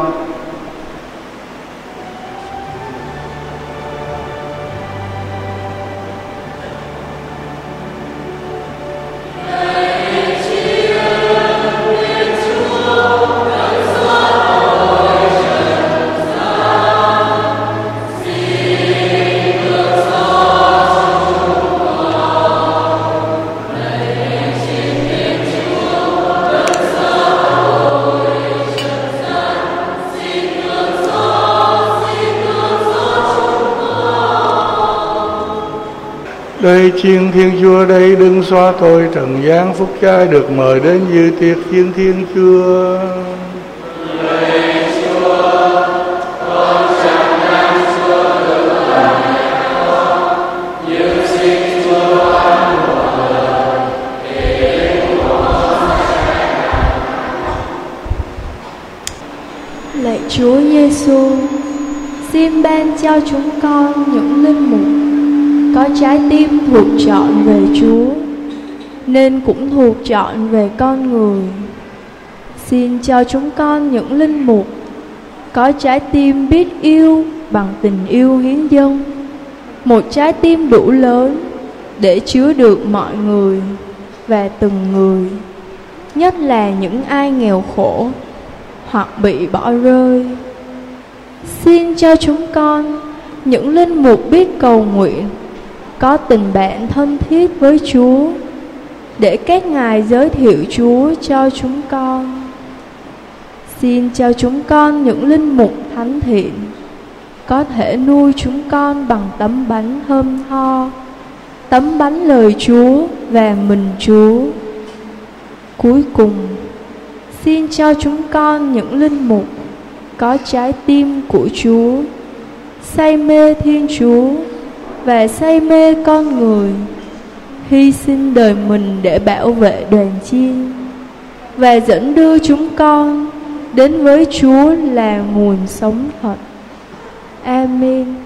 Đây chiên Thiên Chúa, đây đừng xóa tôi trần gian, phúc trai được mời đến dự tiệc chiên Thiên Chúa. Lạy Chúa, con chẳng đáng Chúa được làm mẹ con, nhưng xin Chúa an một lời để của con sẽ. Lạy Chúa Giêsu, xin ban cho chúng con những linh mục có trái tim thuộc trọn về Chúa, nên cũng thuộc trọn về con người. Xin cho chúng con những linh mục có trái tim biết yêu bằng tình yêu hiến dâng, một trái tim đủ lớn để chứa được mọi người và từng người, nhất là những ai nghèo khổ hoặc bị bỏ rơi. Xin cho chúng con những linh mục biết cầu nguyện, có tình bạn thân thiết với Chúa, để các ngài giới thiệu Chúa cho chúng con. Xin cho chúng con những linh mục thánh thiện, có thể nuôi chúng con bằng tấm bánh thơm tho, tấm bánh lời Chúa và mình Chúa. Cuối cùng, xin cho chúng con những linh mục có trái tim của Chúa, say mê Thiên Chúa và say mê con người, hy sinh đời mình để bảo vệ đoàn chiên và dẫn đưa chúng con đến với Chúa là nguồn sống thật. Amen.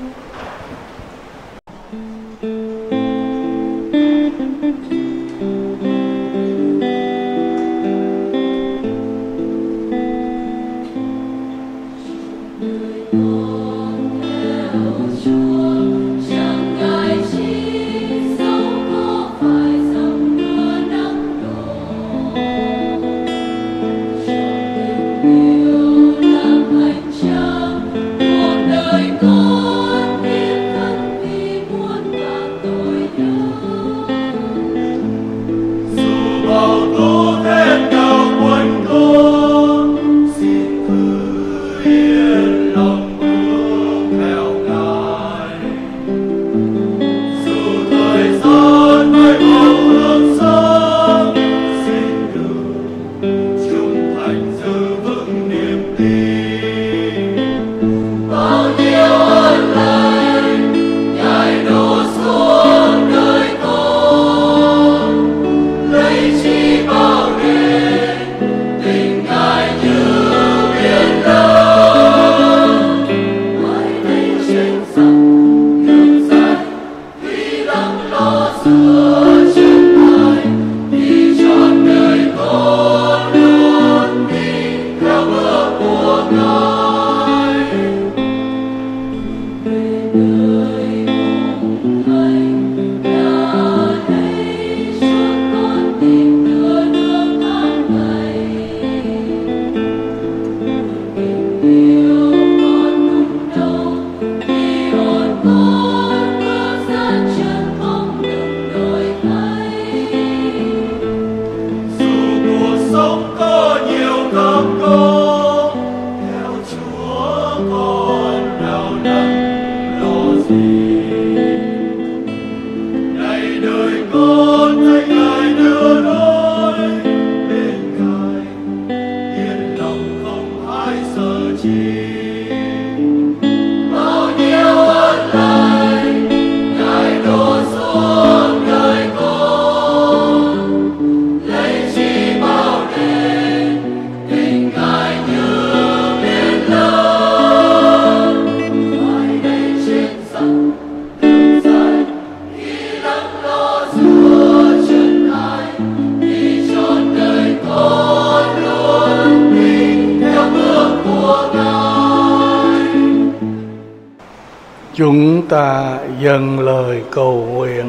Chúng ta dâng lời cầu nguyện.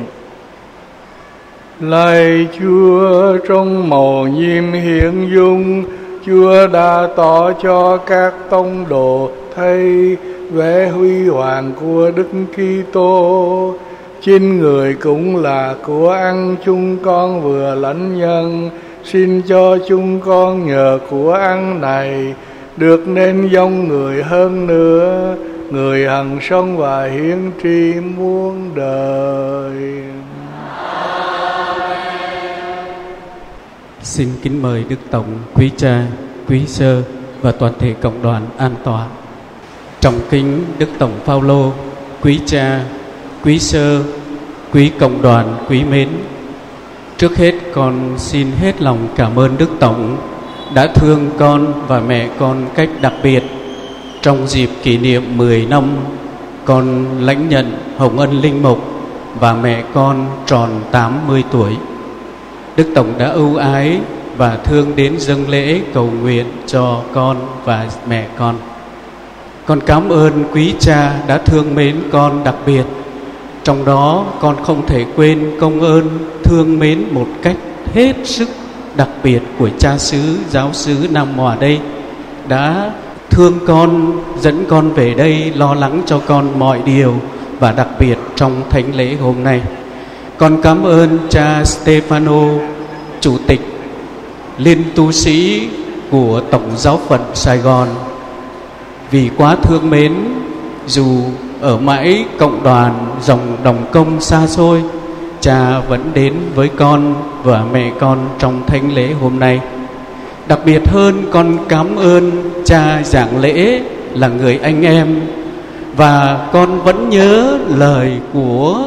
Lạy Chúa, trong mầu nhiệm hiện dung, Chúa đã tỏ cho các tông đồ thấy vẻ huy hoàng của Đức Kitô. Chính Người cũng là của ăn chúng con vừa lãnh nhân. Xin cho chúng con nhờ của ăn này được nên giống Người hơn nữa, Người hằng sống và hiển tri muôn đời. Xin kính mời Đức Tổng, quý cha, quý sơ và toàn thể cộng đoàn an tọa. Trọng kính Đức Tổng Phaolô, quý cha, quý sơ, quý cộng đoàn quý mến. Trước hết con xin hết lòng cảm ơn Đức Tổng đã thương con và mẹ con cách đặc biệt. Trong dịp kỷ niệm mười năm con lãnh nhận hồng ân linh mục và mẹ con tròn tám mươi tuổi, Đức Tổng đã ưu ái và thương đến dâng lễ cầu nguyện cho con và mẹ con. Con cảm ơn quý cha đã thương mến con đặc biệt. Trong đó con không thể quên công ơn thương mến một cách hết sức đặc biệt của cha xứ giáo xứ Nam Hòa đây, đã thương con, dẫn con về đây, lo lắng cho con mọi điều, và đặc biệt trong thánh lễ hôm nay. Con cảm ơn cha Stefano, chủ tịch Liên tu sĩ của Tổng Giáo phận Sài Gòn. Vì quá thương mến, dù ở mãi cộng đoàn dòng đồng công xa xôi, cha vẫn đến với con và mẹ con trong thánh lễ hôm nay. Đặc biệt hơn, con cảm ơn cha giảng lễ là người anh em, và con vẫn nhớ lời của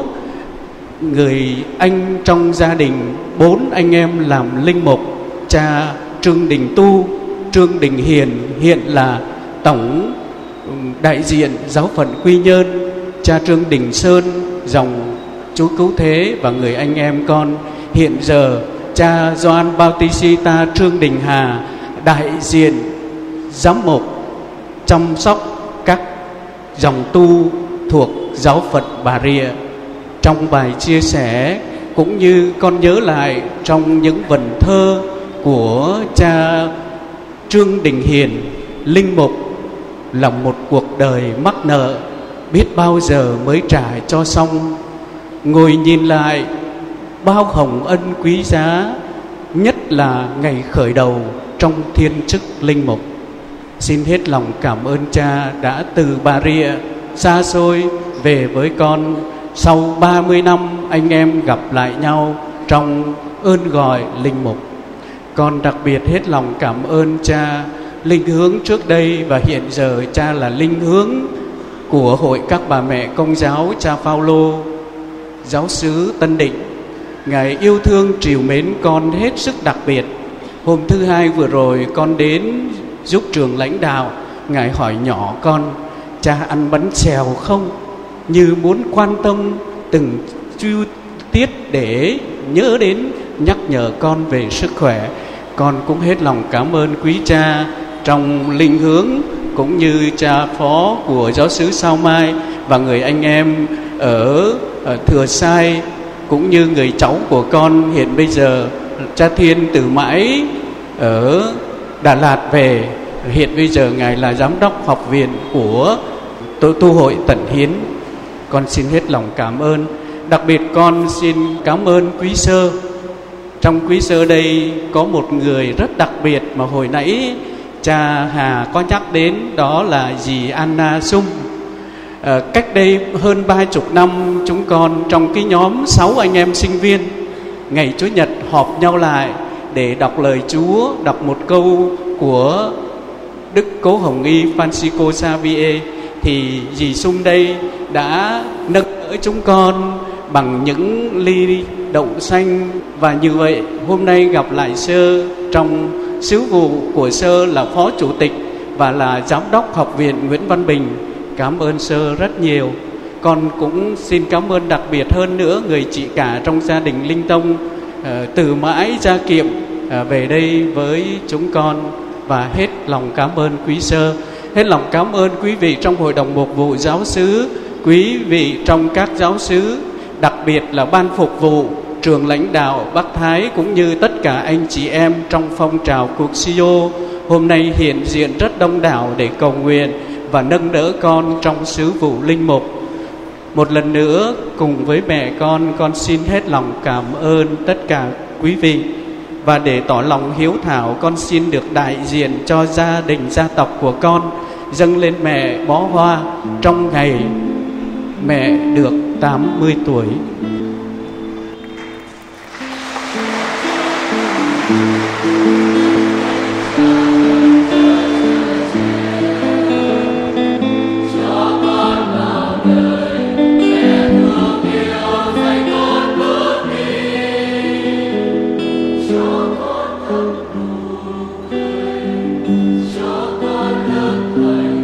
người anh trong gia đình, bốn anh em làm linh mục, cha Trương Đình Tu, Trương Đình Hiền, hiện là tổng đại diện giáo phận Quy Nhơn, cha Trương Đình Sơn, dòng chú Cứu Thế, và người anh em con hiện giờ cha Gioan Bautista Trương Đình Hà, đại diện giám mục chăm sóc các dòng tu thuộc giáo phận Bà Rịa. Trong bài chia sẻ cũng như con nhớ lại trong những vần thơ của cha Trương Đình Hiền, linh mục, là một cuộc đời mắc nợ, biết bao giờ mới trả cho xong. Ngồi nhìn lại bao hồng ân quý giá, nhất là ngày khởi đầu trong thiên chức linh mục. Xin hết lòng cảm ơn cha đã từ Bà Rịa xa xôi về với con. Sau ba mươi năm anh em gặp lại nhau trong ơn gọi linh mục. Con đặc biệt hết lòng cảm ơn cha linh hướng trước đây và hiện giờ cha là linh hướng của Hội các bà mẹ Công giáo cha Phaolô, giáo xứ Tân Định. Ngài yêu thương trìu mến con hết sức đặc biệt. Hôm thứ hai vừa rồi con đến giúp trường lãnh đạo, Ngài hỏi nhỏ con: cha ăn bánh xèo không? Như muốn quan tâm từng chi tiết để nhớ đến, nhắc nhở con về sức khỏe. Con cũng hết lòng cảm ơn quý cha trong linh hướng, cũng như cha phó của giáo xứ Sao Mai và người anh em ở, ở Thừa Sai, cũng như người cháu của con hiện bây giờ cha Thiên từ mãi ở Đà Lạt về. Hiện bây giờ Ngài là giám đốc học viện của tu, tu hội Tận Hiến. Con xin hết lòng cảm ơn. Đặc biệt con xin cảm ơn quý sơ. Trong quý sơ đây có một người rất đặc biệt mà hồi nãy cha Hà có nhắc đến, đó là dì Anna Sung. à, Cách đây hơn ba chục năm, chúng con trong cái nhóm sáu anh em sinh viên ngày Chủ nhật họp nhau lại để đọc lời Chúa, đọc một câu của Đức Cố Hồng Y Francisco Xavier. Thì dì Sung đây đã nâng đỡ chúng con bằng những ly đậu xanh. Và như vậy hôm nay gặp lại sơ trong sứ vụ của sơ là phó chủ tịch và là giám đốc học viện Nguyễn Văn Bình. Cảm ơn sơ rất nhiều. Con cũng xin cảm ơn đặc biệt hơn nữa người chị cả trong gia đình Linh Tông, từ mãi Gia Kiệm về đây với chúng con. Và hết lòng cảm ơn quý sơ, hết lòng cảm ơn quý vị trong hội đồng mục vụ giáo xứ, quý vị trong các giáo xứ, đặc biệt là ban phục vụ, trường lãnh đạo Bác Thái, cũng như tất cả anh chị em trong phong trào Cuxio hôm nay hiện diện rất đông đảo để cầu nguyện và nâng đỡ con trong sứ vụ linh mục. Một lần nữa cùng với mẹ con, con xin hết lòng cảm ơn tất cả quý vị. Và để tỏ lòng hiếu thảo, con xin được đại diện cho gia đình gia tộc của con dâng lên mẹ bó hoa trong ngày mẹ được tám mươi tuổi.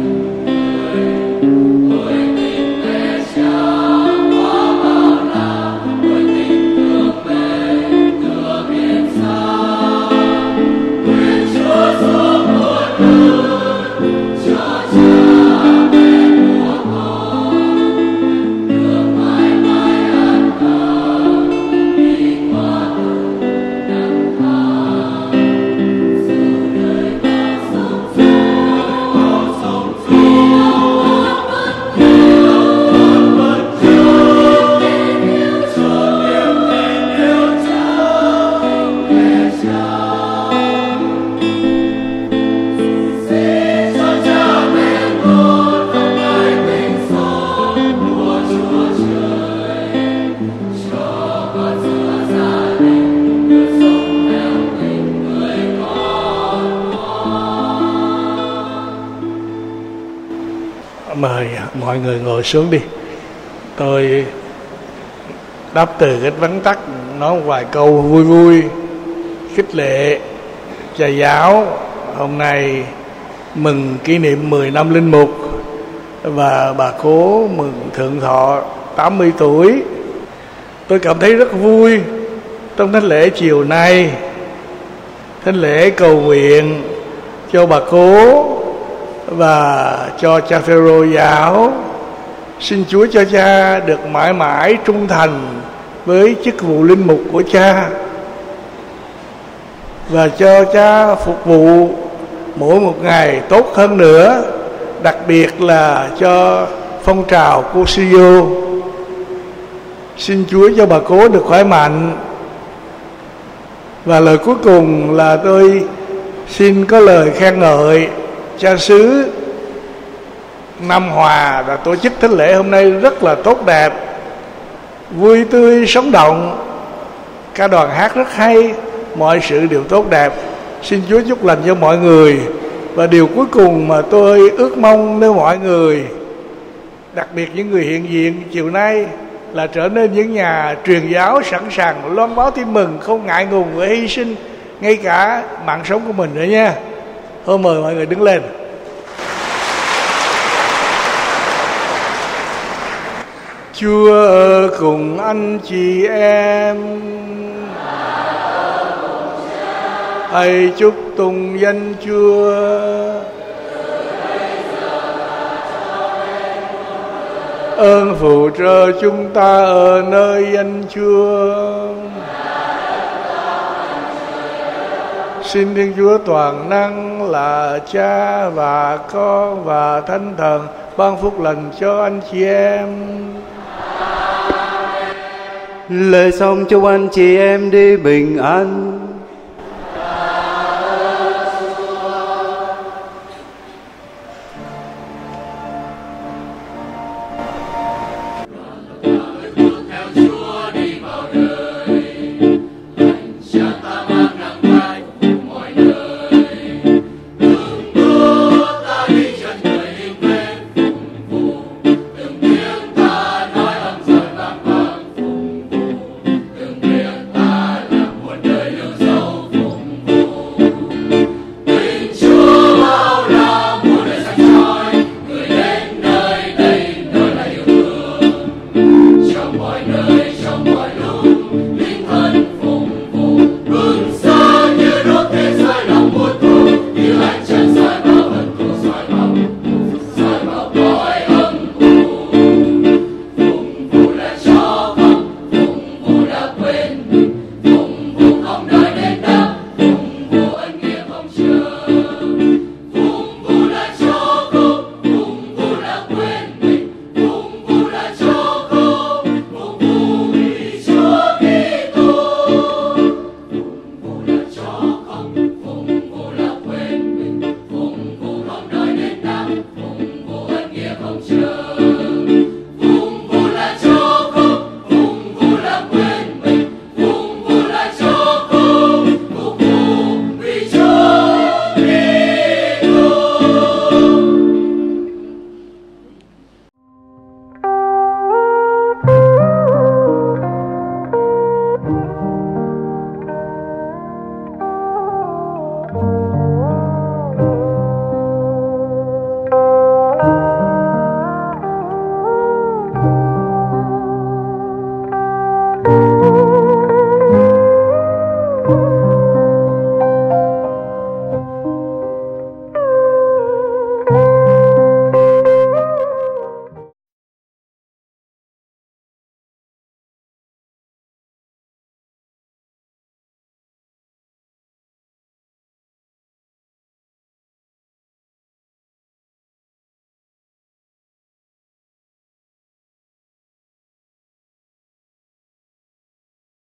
Hãy subscribe cho kênh Ghiền Mì Gõ để không bỏ lỡ Mời mọi người ngồi xuống đi. Tôi đáp từ cái vắn tắt nói một vài câu vui vui khích lệ cha giáo. Hôm nay mừng kỷ niệm mười năm linh mục và bà cố mừng thượng thọ tám mươi tuổi. Tôi cảm thấy rất vui trong thánh lễ chiều nay. Thánh lễ cầu nguyện cho bà cố và cho cha Phêrô giáo. Xin Chúa cho cha được mãi mãi trung thành với chức vụ linh mục của cha, và cho cha phục vụ mỗi một ngày tốt hơn nữa, đặc biệt là cho phong trào Cusio. Xin Chúa cho bà cố được khỏe mạnh. Và lời cuối cùng là tôi xin có lời khen ngợi cha xứ Nam Hòa đã tổ chức thánh lễ hôm nay rất là tốt đẹp, vui tươi sống động, ca đoàn hát rất hay, mọi sự đều tốt đẹp. Xin Chúa chúc lành cho mọi người. Và điều cuối cùng mà tôi ước mong nơi mọi người, đặc biệt những người hiện diện chiều nay, là trở nên những nhà truyền giáo sẵn sàng loan báo tin mừng, không ngại ngùng và hy sinh ngay cả mạng sống của mình nữa nha. Thôi mời mọi người đứng lên. Chúa ở cùng anh chị em. Hãy chúc tụng danh Chúa. Ơn phù trợ chúng ta ở nơi danh Chúa. Xin Thiên Chúa toàn năng là Cha và Con và Thánh Thần ban phúc lành cho anh chị em. Lễ xong chúc anh chị em đi bình an.